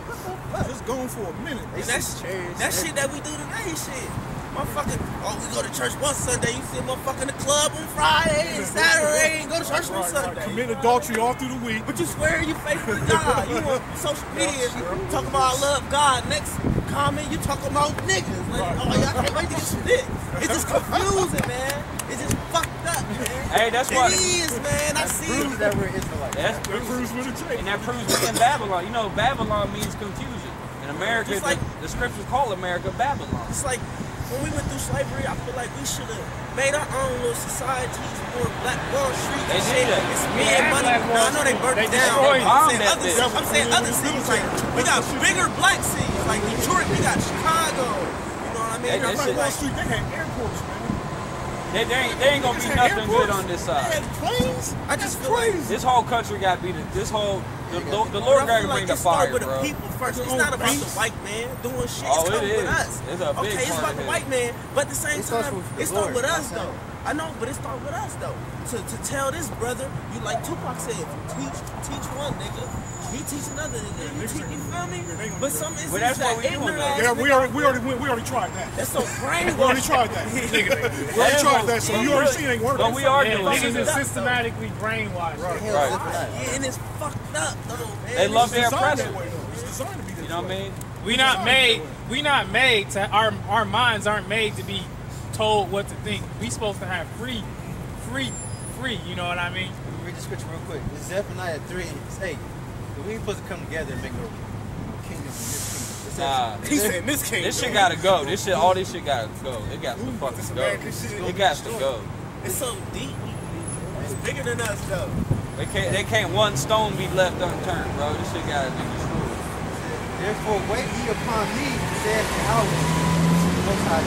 Just gone for a minute. And that's, that shit that we do today, shit. Motherfucking, oh, we go to church one Sunday, you see a motherfucker in the club on Friday and Saturday, and go to church on Right, right. Sunday. Commit adultery all through the week. But you swear you faithful to God. You on social media talking about I love God. Next comment, you talking about niggas. Like, oh, y'all can't wait to get some dick. It's just confusing, man. It's just fucked up, man. Hey, that's why. It is, man. I see proves it. that we're Israelites. That's That proves what it takes. and that proves we in Babylon. You know, Babylon means confusion. In America, Just like- the, the scriptures call America Babylon. It's like when we went through slavery, I feel like we should have made our own little societies more Black Wall Street They and did shit. that. It's Yeah, me and money. Black Wall Now, I know they Street. burnt They it down. destroyed it. I'm Bombed saying, that other, bitch. I'm saying other cities. Like we got bigger black cities, like Detroit. We got Chicago. You know what I mean? Hey, I'm that Like shit- Wall like, Street, they had airports, man. They, they, ain't, they ain't gonna be They had nothing good airports. on this They side. had planes. I just That's feel like- crazy. This whole country got beat. This whole the, the, the But Lord I got to feel bring like the it start fire, with the bro. people first. Their It's own not about the base. white man doing shit. Oh, It starts it with is. us. It's a big okay, it's part about of the it. white man, but at the same It starts time, with the it starts Lord, with you know us what I'm though. I know, but it starts with us though. To to tell this brother, you like Tupac said, teach teach one nigga, he teach another nigga. You, teach, you feel me? But some Well, that's instances what that we doing, ignorant though. ass Yeah, we nigga- already, we already went, we already tried that. That's so brainwashed. We already tried that. We already tried that, so you already seen it ain't working. But we are Yeah, doing niggas it. is systematically brainwashed. Right. Hell, Right. Israelites. Yeah, and it's fucked up though, man. They love It's their designed oppressor. that way, though. It's designed to be that You know what I way. mean? We not made. We not made to our our minds aren't made to be told what to think. We supposed to have free, free, free. You know what I mean? Let me read the scripture real quick. It's Zephaniah three and eight. We ain't supposed to come together and make no kingdom in this kingdom. It says, Nah, He said this can't this go. shit gotta go. This shit, all this shit gotta go. It got to fucking go. It got to go. It's so deep. It's bigger than us though. They can't. They can't one stone be left unturned, bro. This shit gotta be destroyed. Therefore wait ye upon me, saith Yahweh, the Most High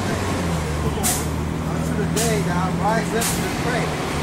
God, unto the day that I rise up to pray.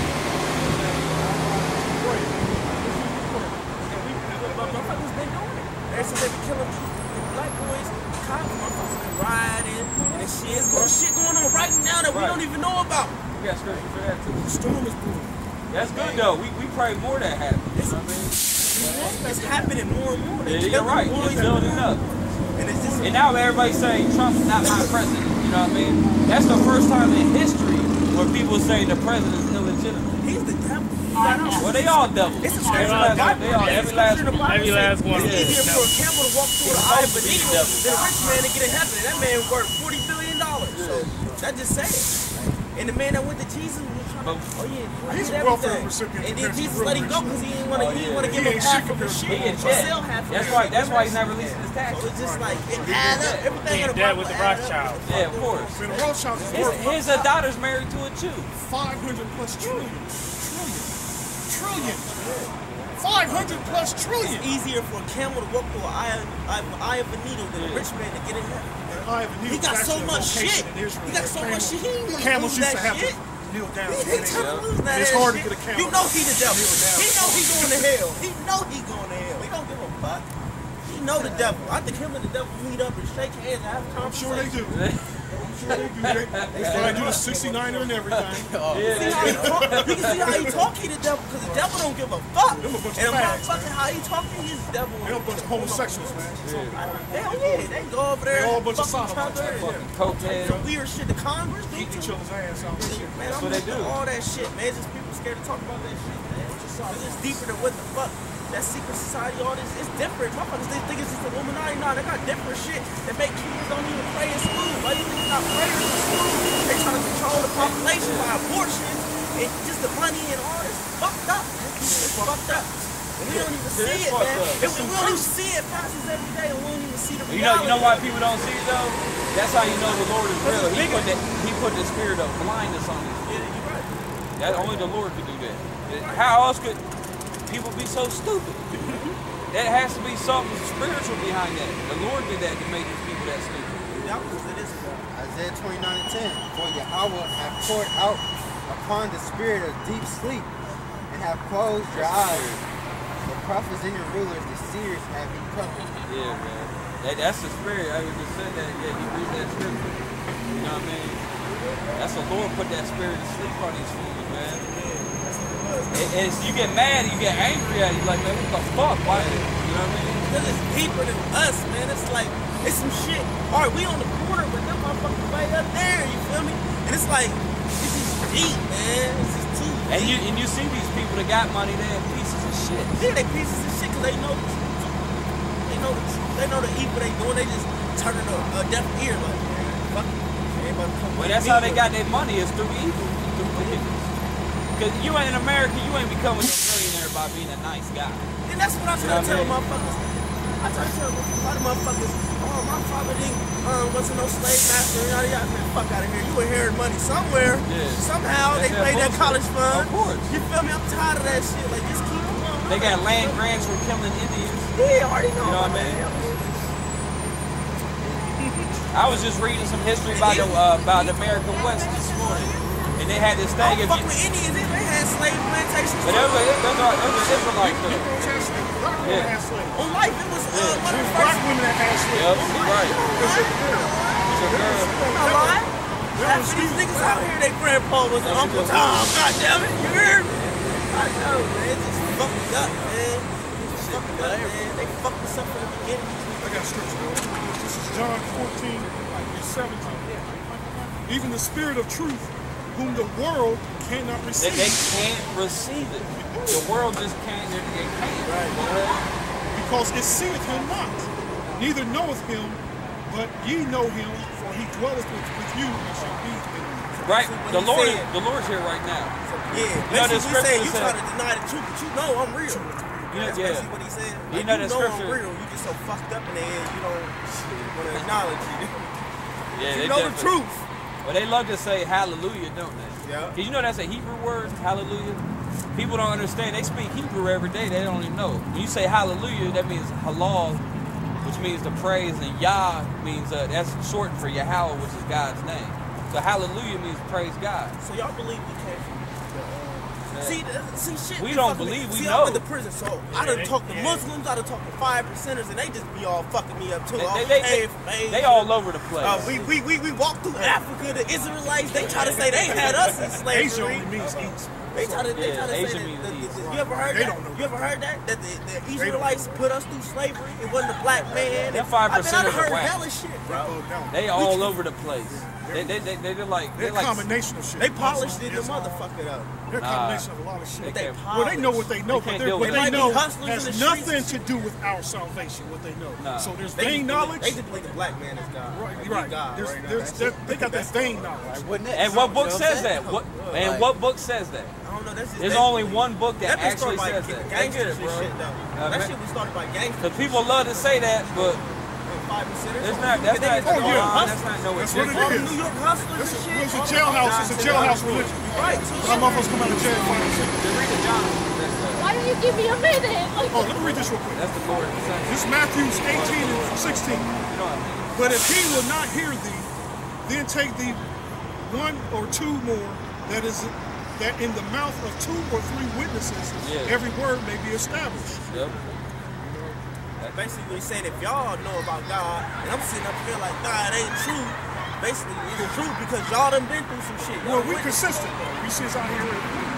Motherfuckers been doing it. Ever since they been killing black boys, cops, motherfuckers been rioting and shit. It's going, shit going on right now that we Right. don't even know about. We got scripture for that too. The storm is brewing. That's good though. We we pray more that happens. You know what I mean? It's happening more and more. They Yeah, you're killing right. boys It's building up. And it's just, And now everybody's saying Trump's not my president. You know what I mean? That's the first time in history where people say the president's illegitimate. he's the devil. I know. Well, they all devils. It's a Every scripture in the last one. Bible. They all. It's a Every last scripture in the one. Bible Every say last one. It's easier for a camel to walk through the eye of a supposed to be needle the devil. than a rich man to get in heaven. And that man worth forty billion dollars. So that just say it. And the man that went to Jesus was trying to, oh yeah, He's he a did welfare everything. recipient And then compared to Jesus real let him go rich. because he didn't want to. Oh, He didn't yeah. want to give He him ain't half shit of compared his to shit. He in Or debt. sell half of That's his why. shit. That's why he's not releasing his So taxes. it's just like it add up. Everything He in in the debt Bible with the add up. Rothschilds. Yeah, of course. Man, the Rothschilds is His, worth his uh, daughter's married to a Jew. five hundred plus trillion. trillion. five hundred plus trillion. It's easier for a camel to walk through an eye, eye, eye of a needle than a rich man to get in there. Eye of a needle He got is so actually a much location shit. in Israel He got where so camels- much shit. He ain't gonna Camels lose used that to have shit. to kneel down. He when ain't they- trying to lose that It's ass hard to shit. get a camel. You know he the devil. kneel down. He know he going to hell. He know he going to hell. He don't give a fuck. He know the devil. I think him and the devil meet up and shake hands and have I'm sure they conversation. do. I'm sure they do. They, they find you a sixty-niner and everything. You see how he talk? You can see how he talk. He the devil because the devil don't give a fuck. Them a bunch of And fags, motherfucker, how he talking, he's the devil. They're a bunch of homosexuals, man. Hell yeah, they go over there They all a and bunch of fuck each sodomites. other. Fucking and cokehead. Some weird shit the Congress do Eating each too. other's ass out and shit. Man, I'm what they into do. all that shit, man. It's just people scared to talk about that shit, man. Cause it's deeper than what the fuck. That secret society, all this, it's different. Motherfuckers, they think it's just Illuminati. Nah, they got different shit that make kids don't even pray in school. Why you think they got prayers in school? They trying to control the population by abortion and just the money and all this. Fucked up. It's fucked up. And we don't even It see is it, fucked man. up. And we, we don't even see it. Passes every day, and we don't even see the reality. You know, you know why people don't see it though? That's how you know the Lord is real. He put that, he put the spirit of blindness on these people. Yeah, you're right. That only the Lord could do that. How else could people be so stupid? There has to be something spiritual behind that. The Lord did that to make these people that stupid. Yeah, because it is. Isaiah twenty-nine and ten. For Yahweh hath poured out upon the spirit of deep sleep, and have closed your eyes. The prophets and your rulers, the seers, have he covered. Yeah, man. That, that's the spirit. I just said that. Yeah, you read that scripture. You know what I mean? That's the Lord put that spirit to sleep on these fools, man. And, and you get mad, you get angry at you, like, man, what the fuck? Why? You know what I mean? Because it's deeper than us, man. It's like, it's some shit. All right, we on the corner, but them motherfuckers way up there, you feel me? And it's like, it's just deep, man. It's just too deep. And you and you see these people that got money, they have pieces of shit. Yeah, they pieces of shit because they know the truth. They know the truth. They know the evil they doing. They just turning a, a deaf ear, like, man, fuck it. Everybody come Well, with that's me, how they but- got their money, is through evil, through wickedness. Because you ain't in America, you ain't becoming a millionaire by being a nice guy. And that's what I try You know to tell what I mean? motherfuckers. I try to tell a lot of motherfuckers, oh, my father didn't, um, wasn't no slave master, yada yada. Man, fuck out of here. You inherit money somewhere. Yeah. Somehow That's they that pay that bullshit. college fund. Of course. You feel me? I'm tired of that shit. Like, just keep it going. They got land grants for killing Indians. Yeah, I already know. You know what I about mean? that. I was just reading some history about the uh, about the American West this morning, and they had this I thing. don't If fuck you, with Indians. They they had slave plantations. but those are those are those are Israelites though. Negroes had slaves. Black women Yeah. had slaves. On life, it was uh, Yeah. one of There's the black first. women that had slaves. Yep, you're right. There's a girl. It's a girl. I'm not lying. Half of these niggas out here, they grandpa was an Uncle Tom. God damn it, you hear me? I know, man. It's just fucked up, man. It's fucked up, man. They fucked us up from the beginning. I got scripture, bro. This is John fourteen and seventeen. Even the spirit of truth, whom the world cannot They, receive. they can't receive it. The world just can't. They, they can't. Right. Because it seeth him not, neither knoweth him, but ye know him, for he dwelleth with, with you and shall be in you. Right. What The he Lord. said. The Lord's here right now. Yeah, You know the basically we say scripture you said- trying to deny the truth, but you know I'm real. You know, That's yeah. basically what he said. You Like, know you the know scripture- I'm real. You just so fucked up in the head, you don't want to acknowledge it. Yeah. You they know the definitely- truth. Well, they love to say hallelujah, don't they? Yeah. Cause you know that's a Hebrew word, hallelujah. People don't understand. They speak Hebrew every day. They don't even know. When you say hallelujah, that means halal, which means to praise, and Yah means uh, that's shortened for Yahweh, which is God's name. So hallelujah means praise God. So y'all believe we came from the, uh, see, th- see shit. We be don't fucking me. believe, we see, know. I went to prison, so I done talked to Muslims, I done talked to five percenters, and they just be all fucking me up too. They, Oh, they, they, hey, they, from Asia. they all over the place. Uh, we, we, we, we walked through Africa, the Israelites, they try to say they had us in Asia slavery. only means east. They try to, they Yeah, try to Asia say that, means that- east. that- you ever heard They that? don't know You ever heard that? That the, the don't Israelites put us through slavery? It wasn't a black man. That five I mean, I percenters are heard whack. hella shit, bro. They all over the place. They, they, they, they're like, They're they're a like, combination of shit. They polished it, the Islam, motherfucker though. They're a Nah. combination of a lot of shit. They They can't- Well, they know what they know, They can't but they're- deal what with they it. know Might be hustlers in has the nothing streets. to do with our salvation. What they know. Nah. So there's They vain just knowledge. believe, they just believe the black man is God. Right, Like, right. we God, There's, right? there's, That's- they got that vain knowledge. Wouldn't it? and what book You know says I'm that? saying? What, Like- and what book says that? I don't know. That's just, There's that, only one book that, that been actually started by says that. They gangsters get it, and bro. shit though. Uh, that man- shit was started by gangsters. Because people love to say that, but five percenters. It's not. That's not. Oh, yeah. uh, That's not no That's what it Egyptian. All the is. New York hustlers It's, and shit. it's a all the- jailhouse. It's a jailhouse religion. Right. So Some motherfuckers come out of jail fighting. The read of Jonathan. That's the. Why didn't you give me a minute? Like, Oh, let me read this real quick. That's the Lord and the Son. This is Matthew eighteen and sixteen. You know what I mean? But if he will not hear thee, then take thee one or two more, that is, that in the mouth of two or three witnesses, Yeah. every word may be established. Yep. basically saying if y'all know about God, and I'm sitting up here like, nah, it ain't true. Basically, it's true because y'all done been through some shit. Well, Y'all we witnessed- consistent, though. We see us out here.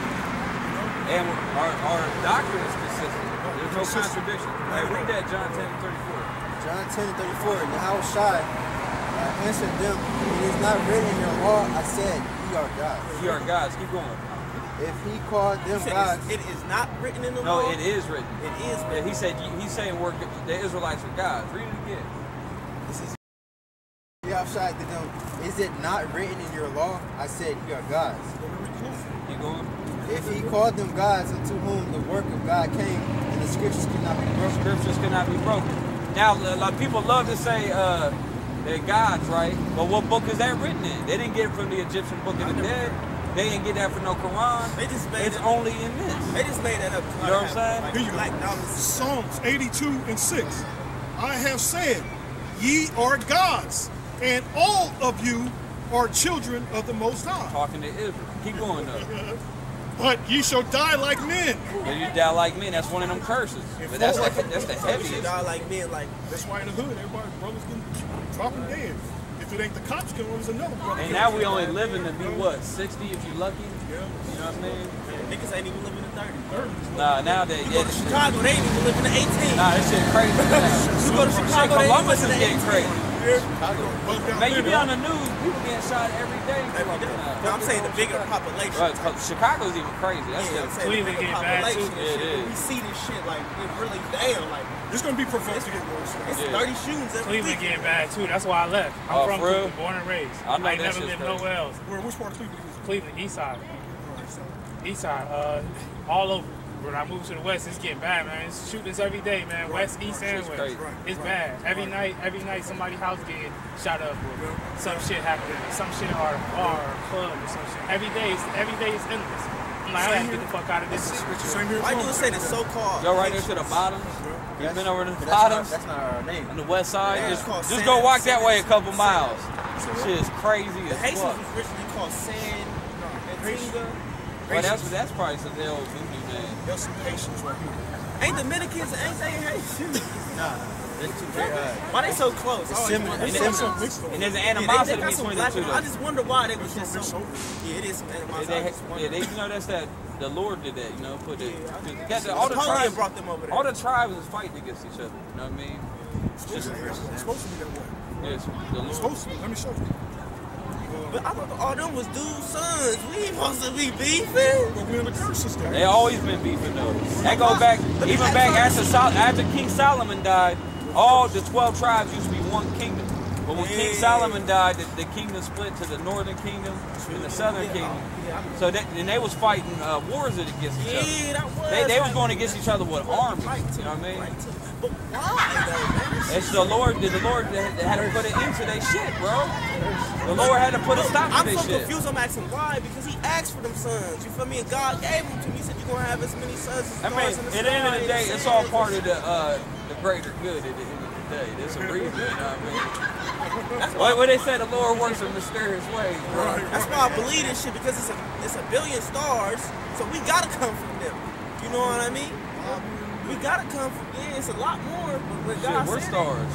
And our, our doctrine is consistent. There's no contradiction. Hey, read that John ten and thirty-four. John ten and thirty-four. Yahushua uh, answered them, it is not written in your law, I said, ye are gods. Ye are gods. Keep going. If he called them He said gods, it's- it is not written in the law. No, it is written. It is Yeah, written. he said he's saying we're the Israelites are gods. Read it again. this is Yahushua to them, is it not written in your law, I said, ye are gods. Keep going. If he called them gods unto whom the work of God came, and the scriptures cannot be broken. Scriptures cannot be broken. Now, a lot of people love to say uh, they're gods, right? But what book is that written in? They didn't get it from the Egyptian Book of the Dead. They didn't get that from no Quran. They just made It's it. only in this. They just made that up. You know what I'm saying? Like, Here you go. black dollars. Psalms eighty-two and six. I have said, ye are gods, and all of you are children of the Most High. Talking to Israel. Keep going though. But ye shall die like men. If you die like me, that's one of them curses. But that's the, that's the You should heaviest. die like men, like That's why in the hood, everybody, brothers getting dropping dead. If it ain't the cops killing them, it's another brother. And now we only living to be what, sixty if you lucky? Yeah. You know what I mean? niggas ain't even living in thirty. Nah, nowadays, You yeah, go to this shit, Chicago, they ain't even living in eighteen. nah, this shit crazy. Now. You go to Shit, Chicago, they ain't Columbus is living in getting eighteen. crazy. Bugged out Man, you there, be though. on the news, people getting shot every day. in Every day. Columbus now. No, I'm saying the bigger population. Right, 'cause Chicago's even crazy. That's Yeah, I'm the, saying the Cleveland bigger getting bad, population too. and Yeah, it shit. is. We see this shit like it really damn like It's gonna be provoked to get worse. it's Yeah. thirty shootings every Cleveland week. getting bad too. That's why I left. I'm Oh, from for real? Cleveland, born and raised. I know ain't that never shit's lived crazy. nowhere else. Where, which part of Cleveland is it? Cleveland, East Side, East Side, uh, all over. When I moved to the West, it's getting bad, man. It's shootings every day, man. West, East, and Shit's West. crazy. It's bad. Every night, every night, somebody's house getting shot up or some shit happening. Some shit or a bar or a club or some shit. Every day, is, every day is endless. I'm like, I gotta get the fuck out of this shit. Same here. Why do you say the so-called? go right there to the bottom. You been over to the That's not, bottoms that's not our name. on the west side. Yeah, Just, it's called just San- go walk that San- way a couple San- miles. Shit is crazy The as Haitians fuck. was originally called San Antigua. Well, that's that's probably some old voodoo name. There's some patience right here. Ain't Dominicans, ain't they Haitians? Nah, that's too very, uh, Why they so close? I always similar- wonder. it's They similar. so- Mixed though. And there's an Yeah, they- they animosity got some between the black two. people. I Though. just wonder why they was It's just so. so mixed. Yeah, it is some Yeah, animosity. they, I just wonder. yeah, they, you know, that's that. The Lord did that, you know, put it. Yeah, I think got the, all the Napoleon tribes, brought them over there. all the tribes is fighting against each other. You know what I mean? It's supposed to be that way. Yes, the It's Lord. supposed to be. Let me show you. But I thought all them was dudes' sons. We ain't supposed to be beefing. But we're in the curse system. They always been beefing though. That go back, even back after Sol- after King Solomon died, all the twelve tribes used to be one kingdom. But when King Yeah. Solomon died, the, the kingdom split to the northern kingdom and the southern kingdom. So that, and they was fighting uh, wars against each other. Yeah, that was. They, they was like- going against each other with armies. Right to- You know what I mean? right to- But why though, man? It's the Lord. The Lord that had to put an end to their shit, bro. The Lord had to put a stop to I'm their so shit. confused. I'm asking why because he asked for them sons. You feel me? And God gave them to me. He said you're gonna have as many sons as I mean, stars in the at the end of the sky." day, He it's said- all part of the uh, the greater good. At the end of the day, there's a reason. You know what I mean? What, what they say, the Lord works in mysterious ways, bro. That's why I believe this shit because it's a it's a billion stars, so we gotta come from them. You know what I mean? We gotta come from yeah. It's a lot more, but when Shit, God we're said it, stars.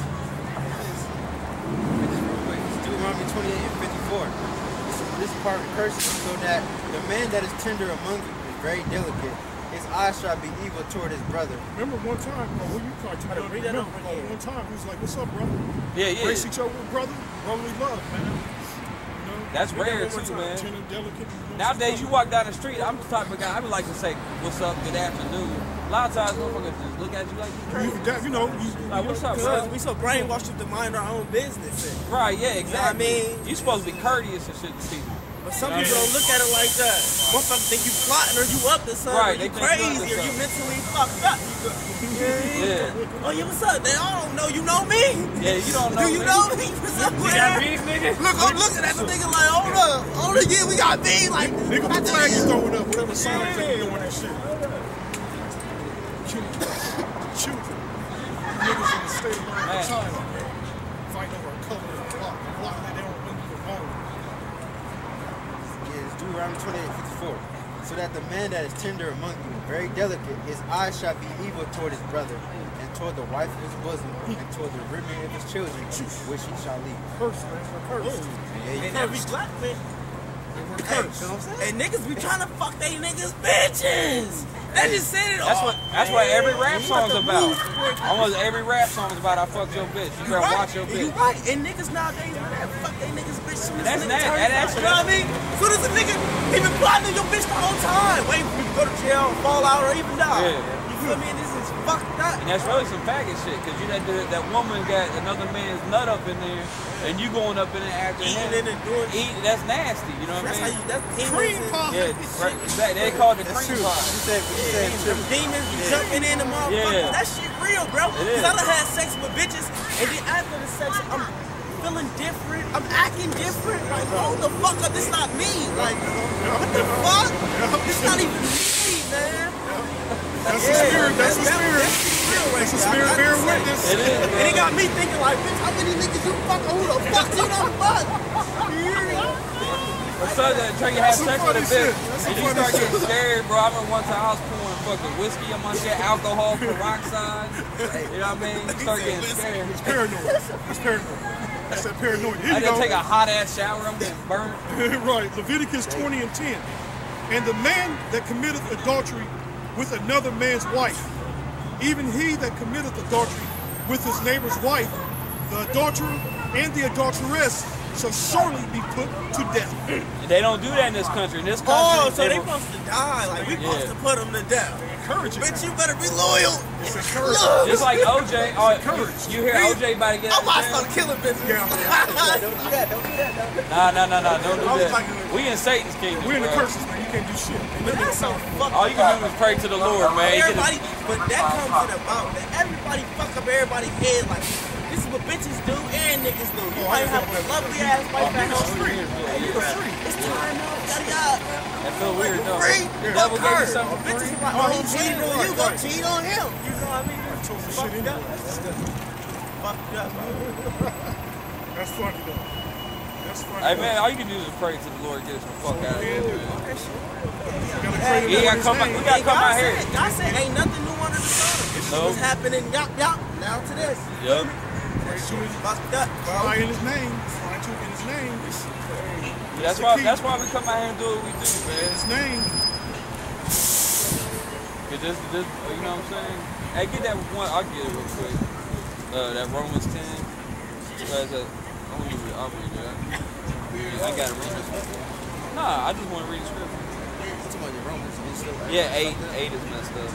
Deuteronomy twenty-eight and fifty-four. This, this part of the curse is so that the man that is tender among you is very delicate. His eyes shall be evil toward his brother. Remember one time, oh, when you caught you Gotta read that remember, over oh, again. one time he was like, "What's up, brother? Yeah, yeah. Brace each other, brother. Brotherly love, man." You know? That's Did that rare, one more too, time. man. Tender, delicate, you know, Nowadays, you walk down the street, I'm the type of guy, I would like to say, what's up, good afternoon. A lot of times, motherfuckers just look at you like you you, crazy. that, you know, you, Like, what's up, because bro? we so brainwashed to mind our own business. And, Right, yeah, exactly. You know what I mean? You supposed to be courteous and shit to people. But some people don't look at it like that. Motherfuckers think you plotting or you up to something. Right, You they think you up to crazy or you something. mentally fucked up. Yeah. Oh, yeah, what's up? They all don't know you know me. Yeah, you don't know Do you me. know me? What's up, You got man? beef, nigga? Look, I'm looking at the nigga like, hold up, hold up, yeah, we got beef. Like, Nigga, I the flag you think- throwing up, whatever signs they doing that shit. Children. Children. Niggas in the state of Man. China fighting over a color of the block. A block that they don't even own. Yeah, it's Deuteronomy twenty-eight fifty-four. So that the man that is tender among you, very delicate, his eyes shall be evil toward his brother, and toward the wife of his bosom, and toward the remnant of his children, which he shall leave. Curse, man. Curse. Yeah, you And every black man. We're Hey, cursed. and niggas be trying to fuck they niggas bitches. They just said it all. That's what that's what every rap You song's got the about. move. Almost every rap song is about I fucked your bitch. You You better right. watch your You bitch. right. And niggas nowadays, man, they fuck they niggas bitch soon as That's the nasty. nigga turns That's- up. You know what I mean? Soon as a nigga, he been plotting on your bitch the whole time. Waiting for you to go to jail, fall out, or even die. Yeah. You feel me? This is fucked up. And that's really some faggot shit, cause you that dude- that woman got another man's nut up in there, and you going up in there after Eating him. it and doing shit. Eat, that's nasty. You know what That's I how mean? you, that's demons. Cream and- pie. Yeah, right, exactly. They call it the That's cream true. pie. You said, you Yeah, said them triple. demons be jumping in the motherfuckers. Yeah. That shit real, bro. It Cause is. I done had sex with bitches, and then after the sex, I'm feeling different. I'm acting different. Like, hold the fuck up. This not me. Like, what the fuck? This not even me, man. That's the spirit. That's the That- spirit. That's the spirit right That's the there. spirit I- I bearing just said- witness. It is. And it got me thinking like, bitch, how many niggas you fucking? Who the fuck you don't fuck? So that until you have some sex with a funny bitch, shit. That's and some you funny start getting shit. scared, bro. I remember one time I was pouring fucking whiskey on my shit, alcohol, peroxide. You know what I mean? You start getting scared. It's paranoid. It's paranoid. That's that paranoid. Here I you didn't go. take a hot ass shower. I'm getting burnt. Right, Leviticus twenty and ten. And the man that committeth adultery with another man's wife, even he that committeth adultery with his neighbor's wife, the adulterer and the adulteress shall surely be put to death. They don't do that in this country. In this country, Oh, so they will- supposed to die. Like, we supposed Yeah. to put them to death. Encourage it. Bitch, you better be loyal. It's encouraging. Look. just like O J. Oh, you, you hear O J about to get I'm out about of to jail? start killing bitches. Yeah. Don't do that, don't do that, don't do that. Nah, nah, nah, nah. Don't do I was that. like- We in Satan's kingdom, We're in the bro. curses, man. You can't do shit. And But that that's nigga so sound fucked All you can do is pray to the Lord, man. You Everybody, can- but that comes to the about that everybody fuck up everybody's head. Like, this is what bitches do and niggas do. You Oh, might I have know. a lovely ass wife at home. free. You're free. It's time out. Yada yada. That feel weird, though. Free. The Fuck devil gave her. you something for Bitches free. is like, oh, he cheated on you, go Right. cheat on him. You know what I mean? Chose the Fucked shit up. anyway. Fucked up. That's funny, though. That's funny. Hey, man, all you can do is pray to the Lord and get us the fuck out of here, man. You gotta pray to We the gotta Lord's come out, we name. gotta come out here. Said, God said ain't nothing new under the sun. This shit No. was happening, yup, yup, now to this. Yup. That shit was fucked up, bro. Fly in his name. Fly to in his name. That's why, that's why we come out here and do what we do, man. His name. Cause this, this, you know what I'm saying? Hey, get that one. I'll get it real quick. Uh, that Romans ten. Uh, that, I'll read it. I'll read it. I gotta read this one. Nah, I just want to read the scripture. What's about your Romans? You still- Yeah, eight, eight is messed up.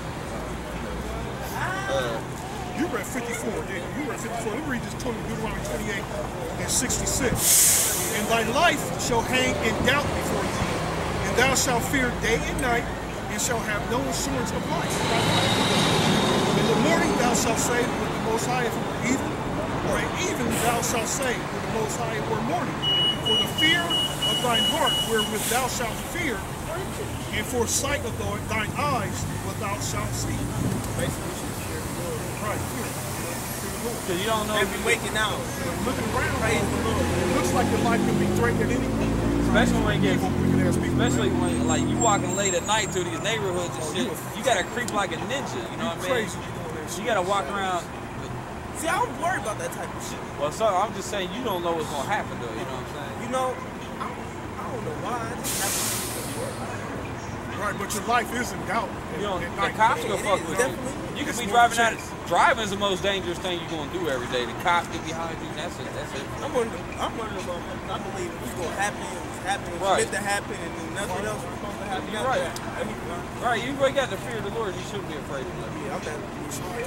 Uh, You read fifty-four, didn't you? You read fifty-four. Let me read this twenty, Deuteronomy twenty-eight and sixty-six. And thy life shall hang in doubt before thee, and thou shalt fear day and night, and shalt have no assurance of life. In the morning thou shalt say with the Most High, if it were even, or at even thou shalt say with the Most High, if it were morning. For the fear of thine heart wherewith thou shalt fear, and for sight of thy- thine eyes what thou shalt see. Right, fear. Fear the Lord. cause you don't know. They be waking out. Looking around, Praise the Lord. it looks like your life could be threatened at any moment. Especially when it gets, Wicked ass people. especially when like you walking late at night through these neighborhoods and shit. You gotta creep like a ninja. You know what I mean? Crazy you doing that shit. You gotta walk around. See, I don't worry about that type of shit. Well, so I'm just saying you don't know what's gonna happen though. You know what I'm saying? You know, I don't, I don't know why. I just have to. Right, but your life is in doubt. You know, at the night. cops gonna It fuck is, with definitely. you. You could It's be more driving out. chance. Driving is the most dangerous thing you're gonna do every day. The cop get behind you. And that's it. That's it. I'm one of the, I'm one of the motherfuckers. I believe it's gonna happen. It's happening. It's Right. meant to happen, and then nothing else is supposed to happen. You're right. Let me go. Right, you really got the fear of the Lord. You shouldn't be afraid of nothing. Yeah, I'm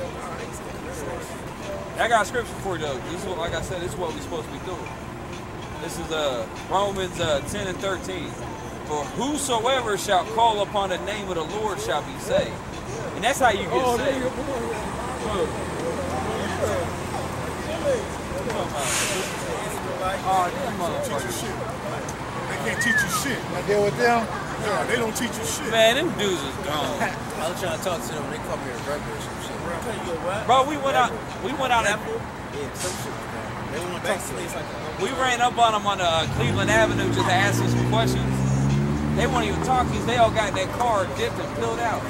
not. I got a scripture for you though. This is what, like I said, this is what we're supposed to be doing. This is uh, Romans uh, ten and thirteen. For whosoever shall call upon the name of the Lord shall be saved. And that's how you get Oh, saved. nigga, Oh, these teach you motherfuckers. shit. They can't teach you shit. I deal with them. Nah, they don't teach you shit. Man, them dudes is gone. I was trying to talk to them. They called me a rebel or some shit. You a what? Bro, we went out. We went out. And, Yeah, some shit like that. They want to talk to me. Like we ran up on them on uh, Cleveland Avenue just to ask them some questions. They won't even talk because they all got that car dipped and peeled out.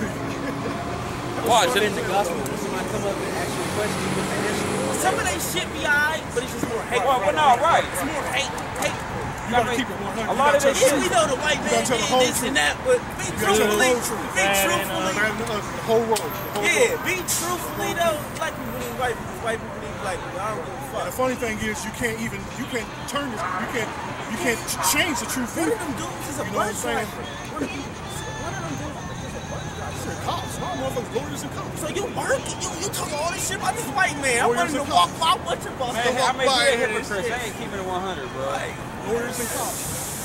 Watch in it. the gospel. When somebody come up and ask you a question, you can answer. Some of they shit be alright, but it's just more hate. Well, well, no, right. It's more hate. Hate. You gotta keep it one hundred. A lot of You this gotta Yeah, shit. we know the white You man gotta tell the did whole this truth. and that, but be gotta tell the truthfully, whole truth. be Man, truthfully. tell the, uh, the whole road. The whole Yeah, road. be truthfully though. Black people need white people, white people need black people. I don't give a And fuck. the funny thing is, you can't even you can't turn this. You can't you can't ch- change the truth. One either. of them dudes is a You know what I'm bus saying? driver. One of them, one of them dudes is a bus driver. I said cops. No motherfuckers, lawyers and cops. So you working, you, you talk all this shit about this white man. I Lawyers want him to and walk cops. by what your boss Man, to I walk mean, by we a and hypocrite. shit. They ain't keeping it one hundred, bro. Lawyers and cops.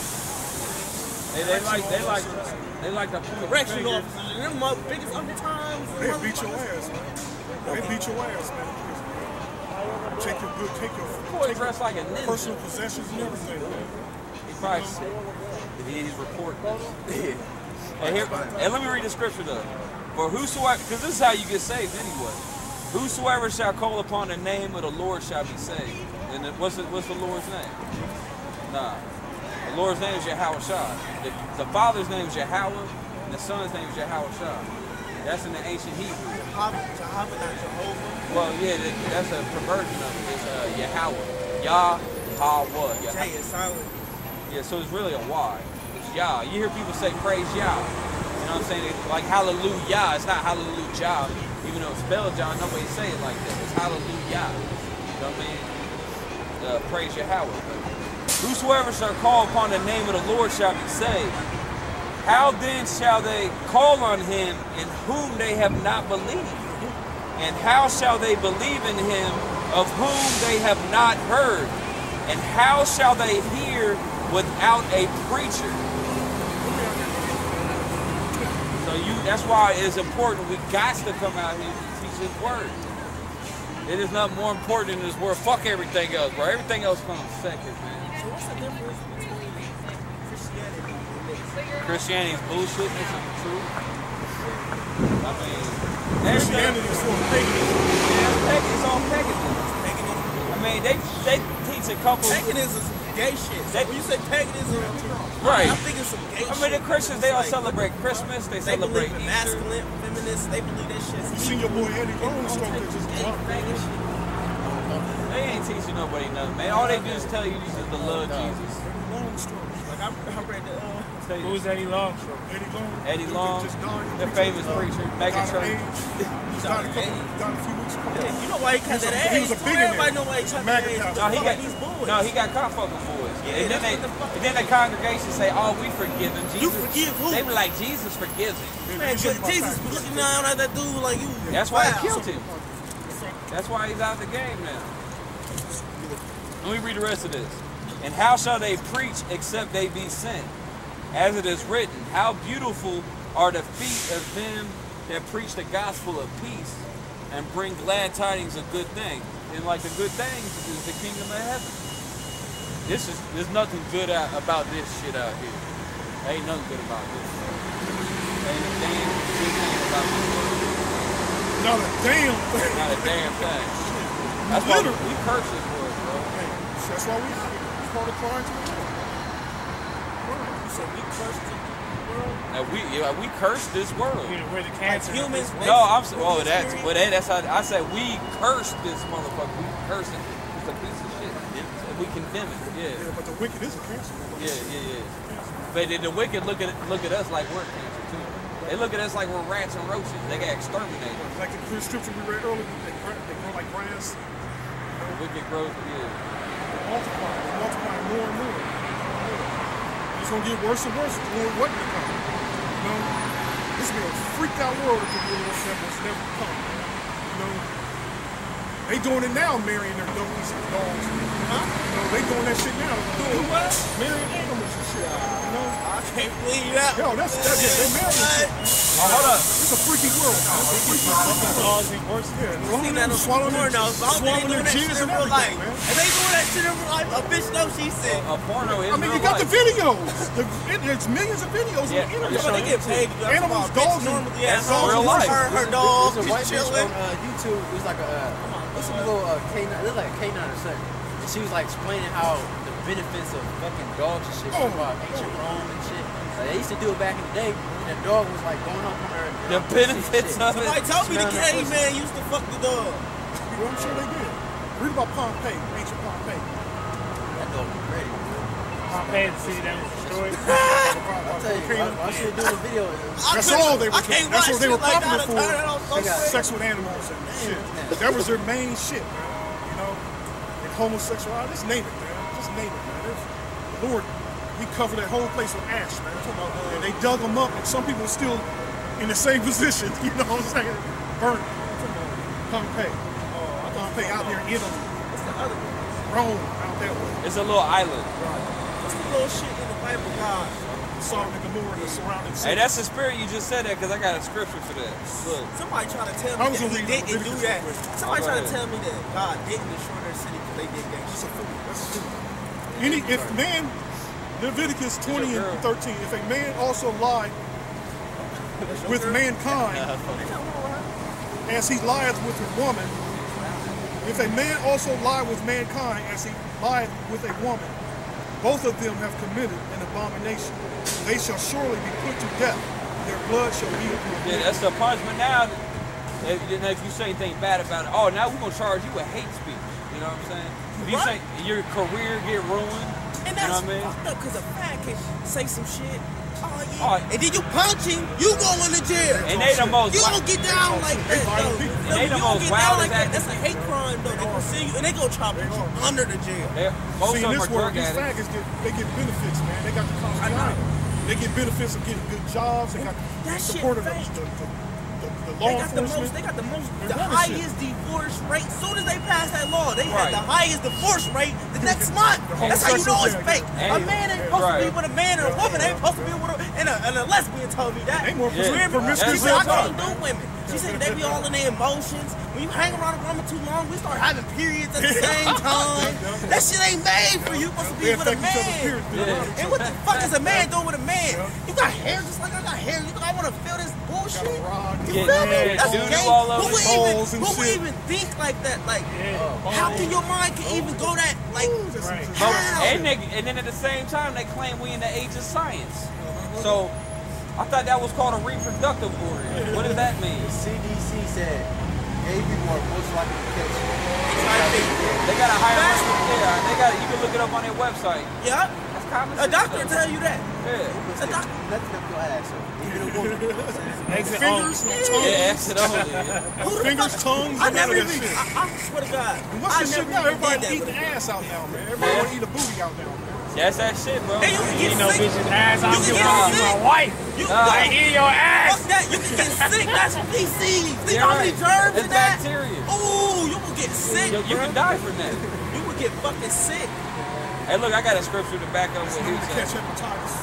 They, they like, they like, they like to point the Correction finger. officers, them my biggest undertimes. They beat your ass, man. They beat your ass, man. Take your good, take your, Boy take dressed like a your ninja. personal possessions and everything, man. He probably sick. He's reporting this. And, here, and let me read the scripture though. For whosoever, because this is how you get saved anyway. Whosoever shall call upon the name of the Lord shall be saved. And then what's the, what's the Lord's name? Nah. The Lord's name is Yahweh Shah. The, the Father's name is Yahweh, and the Son's name is Yahweh Shah. That's in the ancient Hebrew. Jehovah, Jehovah, not Jehovah. Well, yeah, that, that's a perversion of it. It's uh, Yahweh. Yah-ha-wah. Yah- J is silent. Yeah, so it's really a Y. It's Yah. You hear people say praise Yah. You know what I'm saying? It's like hallelujah. It's not hallelujah. Even though it's spelled Yah, nobody say it like that. It's hallelujah. You know what I mean? Uh, praise Yahweh. Whosoever shall call upon the name of the Lord shall be saved. How then shall they call on him in whom they have not believed? And how shall they believe in him of whom they have not heard? And how shall they hear without a preacher? So you that's why it's important. We got to come out here and teach his word. It is not more important than this word. Fuck everything else, bro. Everything else comes second, man. So what's the difference between Christianity and this? Christianity is bullshit. This is the truth. I mean, Christianity is for paganism. Yeah, it's all paganism. Paganism. I mean, they they teach a couple. Paganism is some gay shit. So They- when you say paganism, Right. I'm thinking some gay I shit. mean, the Christians, they all Like, celebrate Christmas. They They celebrate believe in Easter. masculine, feminists. They believe that shit's You seen your boy Eddie Long stroke that just gay, dropped. faggot shit. They ain't teaching nobody nothing, man. All they do is tell you this is the love Jesus. Long stroke. Like I, I read the. Uh, Tell you. Who's Eddie Longstreet? Eddie Long. Eddie Dude Long, that just died. the famous preacher, Mega Died of Church. AIDS. He died a couple, died a few weeks ago. you know why he cut He was that a- he ass? was a too. billionaire. Everybody know why he cut Maga that ass. Pastor. No, he Fuck got these boys. no, he got caught fucking boys. Yeah, and then that's they, what the fuck- and then the congregation say, "Oh, we forgive him." Jesus, You forgive who? They were like, "Jesus forgives him." Man, Jesus was looking down at that dude like you. That's why wow. he killed him. That's why he's out the game now. Let me read the rest of this. And how shall they preach except they be sent? As it is written, how beautiful are the feet of them that preach the gospel of peace and bring glad tidings of good things. And like the good things is the kingdom of heaven. This is there's nothing good out, about this shit out here. There ain't nothing good about this. There ain't a damn good thing about this. Not a damn thing. Not a damn thing. That's why we, Literally. we curse this word, bro. That's why we it's called a cry to the Lord. You said we cursed the world. Now we yeah, we curse this world. We're, we're the cancer. of humans, this world. No, I'm so, oh that's well that, that's how I said we curse this motherfucker. We curse it. It's a piece of shit. We condemn it. Yeah, Yeah, but the wicked is a cancer. yeah, yeah, yeah. But the, the wicked look at look at us like we're cancer too. They look at us like we're rats and roaches. They got exterminated. Like the scripture we read earlier, they grow, they grow like grass. The wicked growth. Yeah. They multiply. They multiply more and more. It's gonna get worse and worse the more what to come. You know, this will be a freaked out world if the Lord that was never come. You know, They doing it now, marrying their donkeys and dogs. Huh? You know, they doing that shit now. Doing what? Marrying animals and shit. You know? I can't believe that. Yo, that's that's it. They marrying shit. Oh, hold up. It's a freaky world. Man. It's a freaky world. Dogs and horses. Yeah, Seen swallowing that them, on swallowing porn their, now. So I don't think swallowing they their doing that jizz shit and in real life. everything, man. If they doing that shit in real life, a bitch knows she sick. A porno is I mean, you real got the life. videos. The, it, there's millions of videos Yeah, on the yeah. internet. But they get paid to do that. Animals, Bitch dogs, and- normally, yeah, that's dogs, real life. Her, her There's dog, a white just bitch chilling. on uh, YouTube. It was like a, uh, what's a little uh, K nine? It looked like a K nine or something. And she was like explaining how the benefits of fucking dogs and shit. She Oh. was about ancient Rome and shit. Like, they used to do it back in the day, and the dog was like going up on her. The benefits of Somebody it. told me the Smelling her caveman used to fuck the dog. Well, I'm sure they did. Read about Pompeii, ancient Pompeii. That dog was ready. Pompeii, the city that was destroyed. I'll tell you, I, I should do a video. That's all they were. I can't That's watch what they were shit like popular that. for. I turn it off so They got quick. Sex with animals and shit. That was their main shit, man. You know, and homosexuality. Just name it, man. Just name it, man. It's, the Lord, He covered that whole place with ash, man. And they dug them up, and some people are still in the same position. You know what I'm saying? Burnt. Pompeii. Pompeii out there in Italy. What's the other one? Rome out that way. It's a little island. What's the little shit in the Bible, God? Sodom and Gomorrah and the surrounding cities. Hey, that's the spirit you just said that because I got a scripture for that. Look. Somebody trying to tell I me was that gonna he read didn't do Leviticus that. real quick. Somebody Oh, go trying to ahead. tell me that God didn't destroy their city because they did It's gangster. a fool. That's a fool. Any, if man, Leviticus twenty and thirteen, if a man also lied with mankind as he lieth with a woman, if a man also lie with mankind as he lieth with a woman, both of them have committed an abomination. They shall surely be put to death. Their blood shall be upon Yeah, them. that's the punishment now. If, if you say anything bad about it, oh, now we're going to charge you with hate speech. You know what I'm saying? If you Right. say your career get ruined, And you know that's what I mean? fucked up because a fag can say some shit. Oh, yeah. Oh, and then you punch him, you going to jail. And they the most, You don't get down like that, though. And No, they the you don't most get down like wildest that. actors. That's a hate crime, though. They gonna send you, and they gonna try to put you under the jail. they're- most See, of in them this are world, drug these addicts. faggots get they get benefits, man. They got the cost I know. behind it. They get benefits of getting good jobs. They got That the shit support of the, fake. the, the, the, the They law got the enforcement. most. They got the most. They're The running shit. highest divorce rate. As soon as they passed that law, they Right. had the highest divorce rate the next month. The That's how you know it's homosexuals, fake. yeah, A yeah. man ain't Yeah, supposed to be right. with a man, and a woman ain't supposed to be with a and a, and a lesbian told me that. They more Yeah. You hear me? promiscuous She said I real can't talk. do women. She said they be all in their emotions. When you hang around a woman too long, we start having periods at the same time. That shit ain't made for you. You supposed to be They with a affect each other's man. periods. Yeah. And what the fuck is a man doing with a man? You got hair just like I got hair. You think I want to feel this bullshit? Got a rod. You Yeah, feel me? yeah, That's doo-doo gay. all over Who would his even, balls and who would shit. even think like that? Like, Yeah. how can your mind can even go that? Like, Right. But, how? and, they, and then at the same time, they claim we in the age of science. So I thought that was called a reproductive organ. What does that mean? The C D C said gay people are most likely to catch They got a higher rate. Yeah, they got. You can look it up on their website. Yeah, That's common a sense doctor stuff. will tell you that. Yeah. A doctor. nothing up your ass. So even a woman. You know what I'm saying? Exit Fingers, only. tongues, Yeah, exit only. Yeah. Who the fingers, fuck? tongues, I and never all even. that shit. I, I swear to God, What's I this shit never now? even Everybody did that. eating ass out now, man. Everybody want to eat a booty out now, man. That's that shit, bro. Hey, you can You get know, sick. bitches ass. I You don't can give a get fuck. You sick. my wife. You, Nah. I eat your ass. fuck that. You can get sick. That's feces. Think Yeah, how many right. germs It's in that? bacteria. Ooh, you will get sick. You, you bro. can die from that. You will get fucking sick. Hey, look, I got a scripture to back up what he You was to catch saying. hepatitis.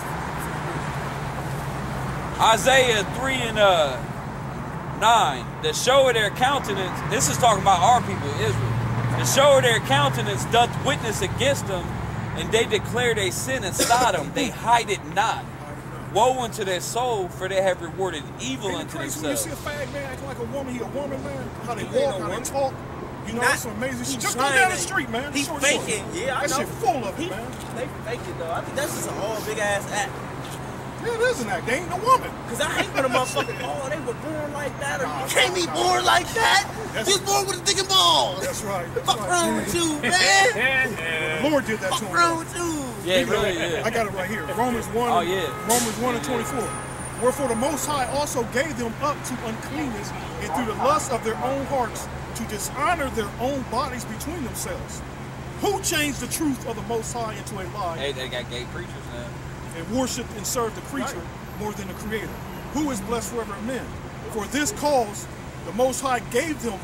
Isaiah three and uh, nine. The show of their countenance. This is talking about our people, Israel. The show of their countenance doth witness against them, and they declare they sin in Sodom. They hide it not. Woe unto their soul, for they have rewarded evil Ain't it unto crazy when you themselves. see a fag man acting like a woman? He a woman, man. How they He ain't walk, no how they woman. talk. You know, Not- it's amazing. he shit. Just go trying down the to- street, man. He Short, faking. short. Yeah, I That know. shit full of He, it, man. they fake it though. I think that's just an all big ass act. Yeah, it is an act. They ain't no woman. Cause I hate when a motherfucker, oh, they were born like that, or you can't be born like that. That's- You was born with a dick and balls. That's right. That's Fuck right. wrong with you, man? The Lord did that to Fuck him. wrong with you? Yeah, it really is. I got it right here. Romans one. Oh, yeah. Romans one and twenty-four. Wherefore the Most High also gave them up to uncleanness, and through the lust of their own hearts to dishonor their own bodies between themselves. Who changed the truth of the Most High into a lie Hey, they got gay preachers now. and worshipped and served the creature more than the Creator? Who is blessed forever? Amen. For this cause the Most High gave them up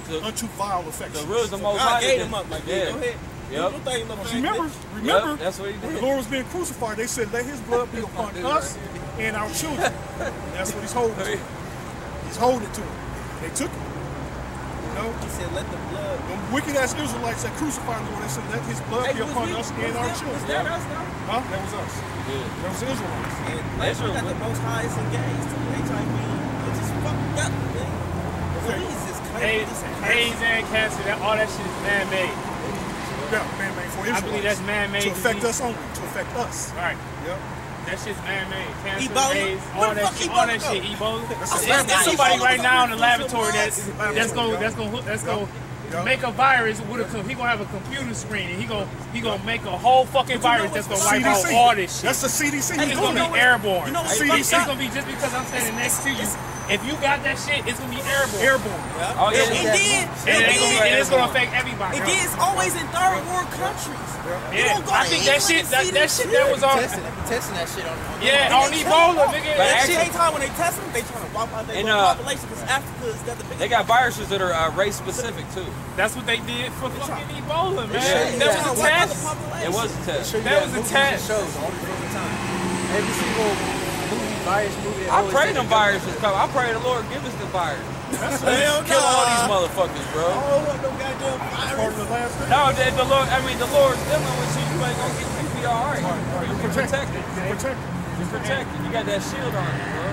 So- unto vile affection. The real is the most God high. gave did- him up like yeah. that. Go ahead. Yep. Don't think about You remember, that. remember Yep, that's what he when the did. Lord was being crucified, they said, let his blood be upon us and our children. And that's what he's holding to. He's holding to it. They took it. You know? He said, let the blood. Them wicked ass Israelites that crucified the Lord, they said, let his blood Hey, be was upon we- us was and our that- children. Was that us now? Huh? That was us. Yeah. That was the Israelites. And That's we got real. the most highest engaged to H I V. It's just fucked up, man. Okay. Please, just AIDS, AIDS and cancer, that, all that shit is man-made. Yeah, man-made for I Israelites. believe that's man-made. To affect disease. us only. To affect us. Right. Yep. That shit's man-made. Cancer, Ebola? AIDS, Where all the that fuck shit. Ebola All that go? shit. Ebola. That's There's a- there's that's somebody Ebola right now in the goes laboratory to that's Mars. that's gonna that's gonna that's gonna Yep. make a virus with a com- he gonna have a computer screen and he gonna he gonna make a whole fucking virus that's gonna wipe out C D C. all this shit. That's the C D C. It's He's gonna doing be it. airborne. You know what's It's, fucked it's up? gonna be just because I'm standing next to you. If you got that shit, it's gonna be airborne. Airborne. Oh yeah. And we then, got- And, and it's then, gonna be, and it's gonna affect everybody. and then it's always in third world countries. You Yeah, don't go I to think that England shit and that, see that this shit that was on. Testing, testing that shit on. on Yeah, on And they Ebola, tell- nigga. But That actually- shit ain't time when they test them, they trying to wipe out their And, little uh, population because Africa's got the biggest. They got viruses that are uh, race specific too. That's what they did for fucking Ebola, man. Yeah. That Trying was to a wipe out test. the population. It was a test. That was a test. Shows all the fucking time. Every single movie, virus movie. they I always pray say them they got- viruses come. I pray the Lord give us the virus. Hell Kill all these nah. motherfuckers, bro. I don't want no goddamn Part virus. of the last thing. No, the, the Lord. I mean, the Lord's dealing with you. You ain't gonna get. You be all right. You're You're protected. protected. You're protected. You're protected. You got that shield on you, bro.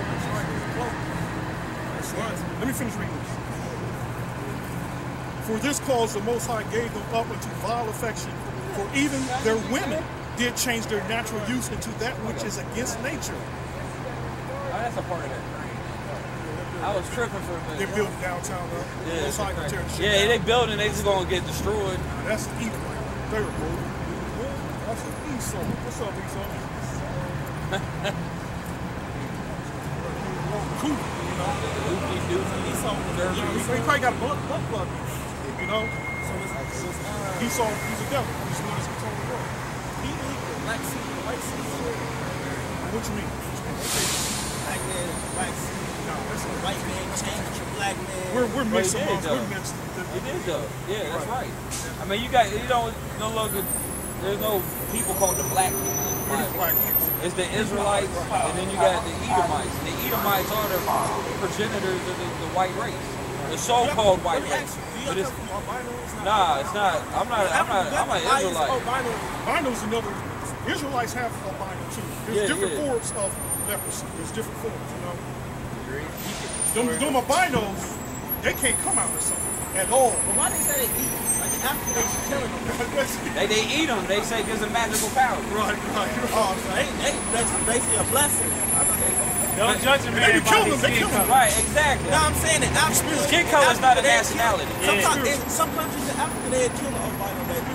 Let me finish reading this. For this cause the Most High gave them up unto vile affection, for even their women did change their natural use into that which is against nature. Oh, that's a part of that. I was tripping for a They're minute. building downtown though. Yeah, Most High gonna tear the shit yeah, down. they building. They just gonna get destroyed. That's evil. Third world. That's an Esau. What's up, Esau? Cool. You know? Doofy, doofy. Esau. He probably got a butt, butt plug. You know? So it's, it's, Esau, he's a devil. He's the one that's controlling the world. He equal black seed, white seed. What you mean? Black man, black seed. No, that's not White man changed to black man. We're, we're Well, mixed he did, amongst, though. we're mixed. It is though. Yeah, that's right. I mean, you got you don't no longer. There's no people called the black people. in the We're the Bible. black people. It's the Israelites, and then you got the Edomites. And the Edomites are the progenitors of the, the white race, the so-called white race. But it's nah, it's not. I'm not. I'm not. I'm an Israelite. Albino's another. Israelites have albino too. There's Yeah, different yeah. forms of leprosy. There's different forms, you know. Them, them albinos, they can't come out or something at all. But why they say they eat? Like after they killing them. They they eat them. They say there's a magical power. Right, right. Oh, so they, they, that's basically a blessing. I thought they Don't judge a They man can by kill his them, they skin kill them. color. Right, exactly. No, I'm saying that after Skin color is not a after they nationality. Kill, Yeah. sometimes in some countries in Africa they kill an albino baby.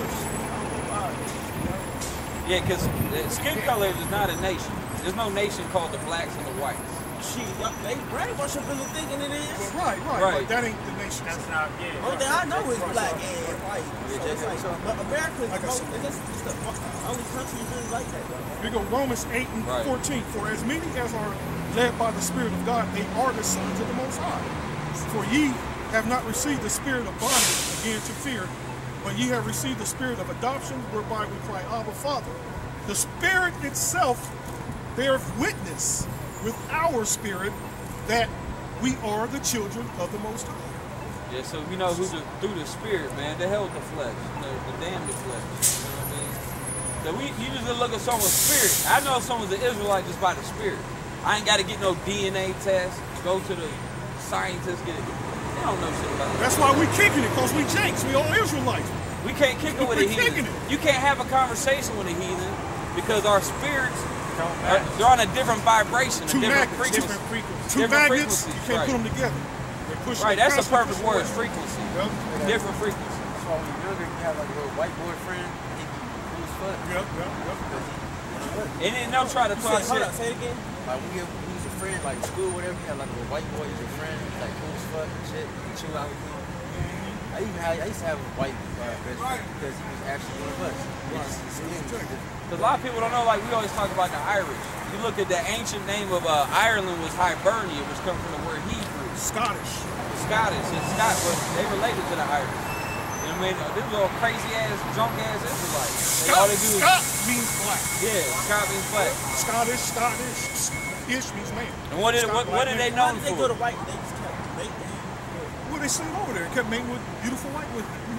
Yeah, because skin color is not a nation. There's no nation called the blacks and the whites. Shit, they brainwash up into thinking it is. Right, right, Right. But that ain't the nation. That's not, yeah. Only thing I know is black and white. It's just like, but America is Like I no, said. it's just the only country really like that. Though. We go Romans eight and Right. fourteen. For as many as are led by the Spirit of God, they are the sons of the Most High. For ye have not received the spirit of bondage again to fear, but ye have received the spirit of adoption, whereby we cry, Abba, Father. The Spirit itself beareth witness with our spirit that we are the children of the Most High. Yeah, so we know who the, through the spirit, man. The hell with the flesh, the, the damn the flesh. You know what I mean? So we you just look at someone's spirit. I know someone's an Israelite just by the spirit. I ain't got to get no D N A test. Go to the scientists, get it. They don't know shit about that. That's why we kicking it, because we Jakes. We all Israelites. We can't kick it with a We're kicking heathen. it. You can't have a conversation with a heathen because our spirits Don't are, match. they're on a different vibration, a Two different magnets, frequency. different frequencies. Two Different magnets, you frequencies, can't right. put them together. They push Right, that's the constantly perfect push word, away. frequency. Yep. Different frequency. That's why when you're younger, you have like a little white boy friend. He be cool as fuck. Yep, yep, yep. And then they'll try to You talk said, hold shit. on, say it again. Like when you when you was a friend, like in school, whatever, you have like a little white boy, he's your friend, he's like cool as fuck and shit. You chill out with him. I even had, I used to have a white uh, best friend because he was actually one of us. Right. His skin was different. Because a lot of people don't know, like we always talk about the Irish. You look at the ancient name of uh, Ireland was Hibernia, which comes from the word Hebrew. Scottish. Scottish. It's Scott, but they related to the Irish. You know what I mean? These little crazy ass, drunk ass Israelites. They, all they do is, Scott means black. yeah, Scott means black. Scottish, Scottish, ish means man. And what did what, what are they Why known did they go to for? white? They just kept mating. Well, they sent him over there. Kept mating with beautiful white women. You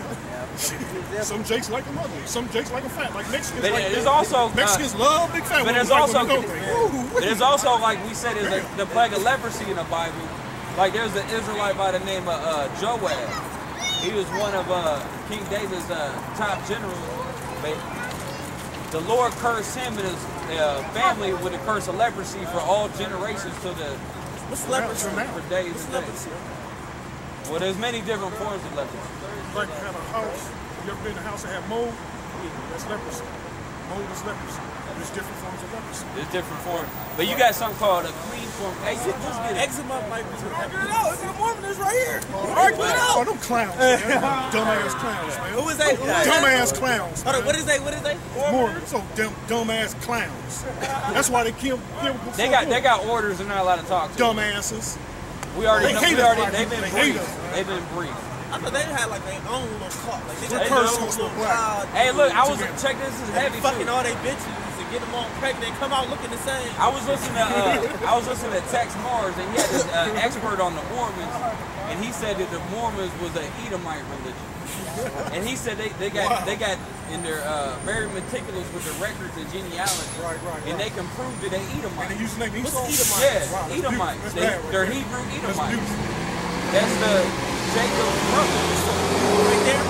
know? Some Jakes like them ugly. Some Jakes like them fat. Like Mexicans But like there's them. also, uh, Mexicans love big fat But women. there's like also, women, don't they? Ooh, but there's also, like we said, there's a, the plague of leprosy in the Bible. Like there's an Israelite by the name of uh, Joab. He was one of uh, King David's uh, top generals. But the Lord cursed him and his uh, family with a curse of leprosy for all generations to the What's leprosy? for days What's and days. leprosy? Well, there's many different forms of leprosy. Like have a house. You ever been in a house that had mold? That's leprosy. Mold is leprosy. There's different forms of leprosy. There's different forms. But you got something called a clean form. Hey, just get it. Eczema might be. Figure it out. It's a woman that's right here. Oh, Argue it oh, out. them clowns, man. Dumbass clowns, man. Who is that? Who is that? Dumbass clowns. Hold on, what is they? What is they? Mormons. So dumb, dumbass clowns. That's why they kill, kill before They got they them. got orders and not allowed to talk to. Dumbasses. We already They know. hate We us, already. black They've been people. They hate briefed. us, man. They've been briefed. I thought they had like their own little cult. Like they We're got cursed their own because little we're black. god. Hey, look, I was check this. This is They heavy be fucking too. all they bitches and get them all pregnant. Come out looking the same. I was listening to uh, I was listening to Tex Mars, and he had this uh, expert on the Mormons, and he said that the Mormons was an Edomite religion, and he said they, they got Wow. they got in their uh, very meticulous with the records and genealogy, Right, right, and right. they can prove that they And they Edomite. use the name What's Esau? Edomite? Yeah, Wow, that's Edomites. beautiful. They, That's bad right they're there. Hebrew That's Edomites. beautiful. That's the Jacob's brother. Right there.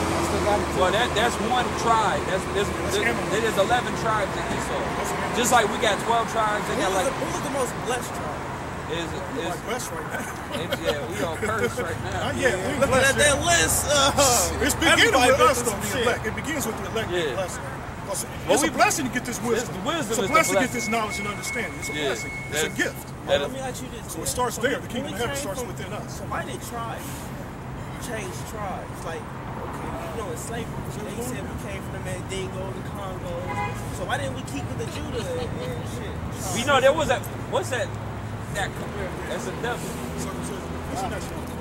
Well, that that's one tribe. That's there's, there's, Amalek. there's eleven tribes in Esau. Just like we got twelve tribes, they Who got was, like the, who was the most blessed tribe? is We're is like blessed right now. it's, yeah, we all cursed right now. Not yet. We ain't Looking at blessed that yet. list. Uh, It's beginning everybody with been us, through though, some the shit. elect. It begins with the elect being Yeah. blessed. It's, Well, it's we- a blessing to get this wisdom. the wisdom It's a is the blessing to get blessing. this knowledge and understanding. It's a Yeah. blessing. It's a That's- gift. that Let is- me ask you this. So it man. starts there. The when kingdom we of heaven came starts from- within us. So why did tribes change tribes? Like, okay, you know, in slavery, they said we came from the Mandingo, the Congo. So why didn't we keep with the Judah and, and shit? You know, there was a what's that? That that's a devil. So, so, what's the next one?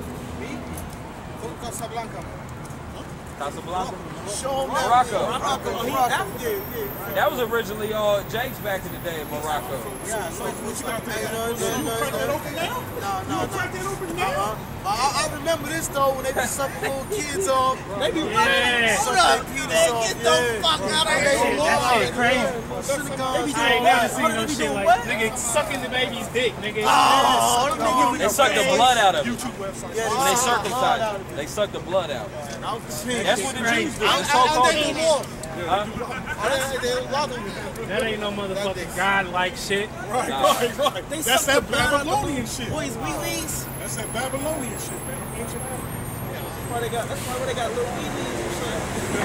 Casablanca. Show them Morocco. Morocco. Oh, he African. That was originally all Jake's back in the day in Morocco. Yeah, so what you got there? You crack that open now? No, You no, gonna crack that open now? Uh-huh. I, I remember this though when they be sucking little kids off. They be Yeah. running. Suck Hold up. their penis Man, off, get the yeah. fuck out of They here. be That lying. shit crazy. Synagogues. I ain't never seen What no they be shit doing, like what? nigga sucking the baby's dick, nigga. Oh, them niggas be They suck the blood out of it. YouTube website. Yeah, When they suck the blood circumcise out it, of it. they suck the blood out. That's what the Jews do. I, The I, so-called I think more. Huh? I think they love them. That ain't no motherfucking god-like shit. Right, right, right. They That's suck that the blood out of Babylonian shit. Boys, wee wees. That's that Babylonian shit, man. Ancient Babylon. That's why they got. That's why they got little wee wees and shit.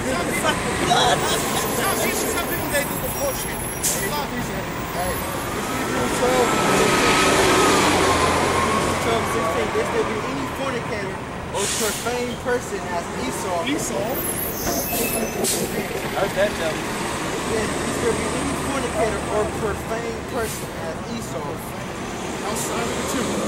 Some people they do the bullshit. twelve sixteen. If there be any fornicator or profane person as Esau, Esau. How's that devil? then if there be any fornicator or profane person as Esau, Outside of the temple.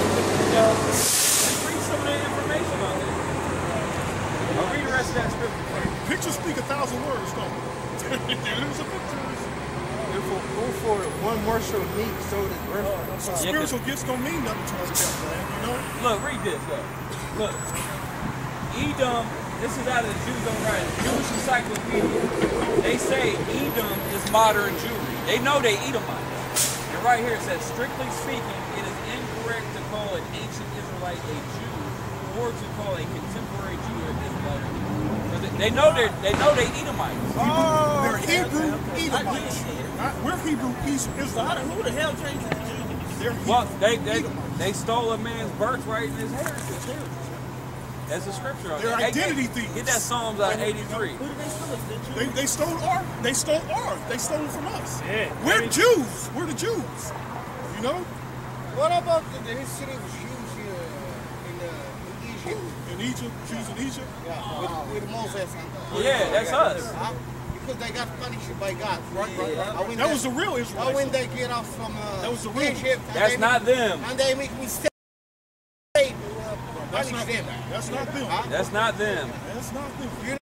Read some of that information on there. I'll read the rest of that scripture. Pictures speak a thousand words, don't they? There's a picture. therefore go for it. One morsel of meat sold his birthright. So Yeah, spiritual gifts don't mean nothing to us, man. You know? Look, read this. Look, look. Edom. This is out of the Jews on right. Jewish Encyclopedia. They say Edom is modern Jewry. They know they Edomites. And right here it says, strictly speaking, it is incorrect to call an ancient Israelite a Jew, or to call a contemporary Jew an Israelite. Because they- They know they they know they Edomites. Oh, They're Hebrew I Edomites. get it. Right? We're Hebrew East So how the, Israelites. who the hell changed it to Jews? They're Well, Hebrew they they Edomites. they stole a man's birthright and his heritage. That's a scripture on They're that. Hey, identity get- thieves. Get that Psalms out eighty-three. Who did they steal it? The Jews? They, they stole our they stole ours. They stole it from us. Yeah. We're Jews. We're the Jews. You know? What about the, the history of Jews here in, uh, in Egypt? In Egypt, Jews in Egypt. Yeah, with, with Moses and Yeah, that's us. Huh? Because they got punished by God. Right, right, right. And when That they- was the real and Israelites. when they get off from uh, That was the real- Egypt, and That's they not make, them. and they make mistakes. That's That's I not understand that. That's not them. That's not them. That's not them.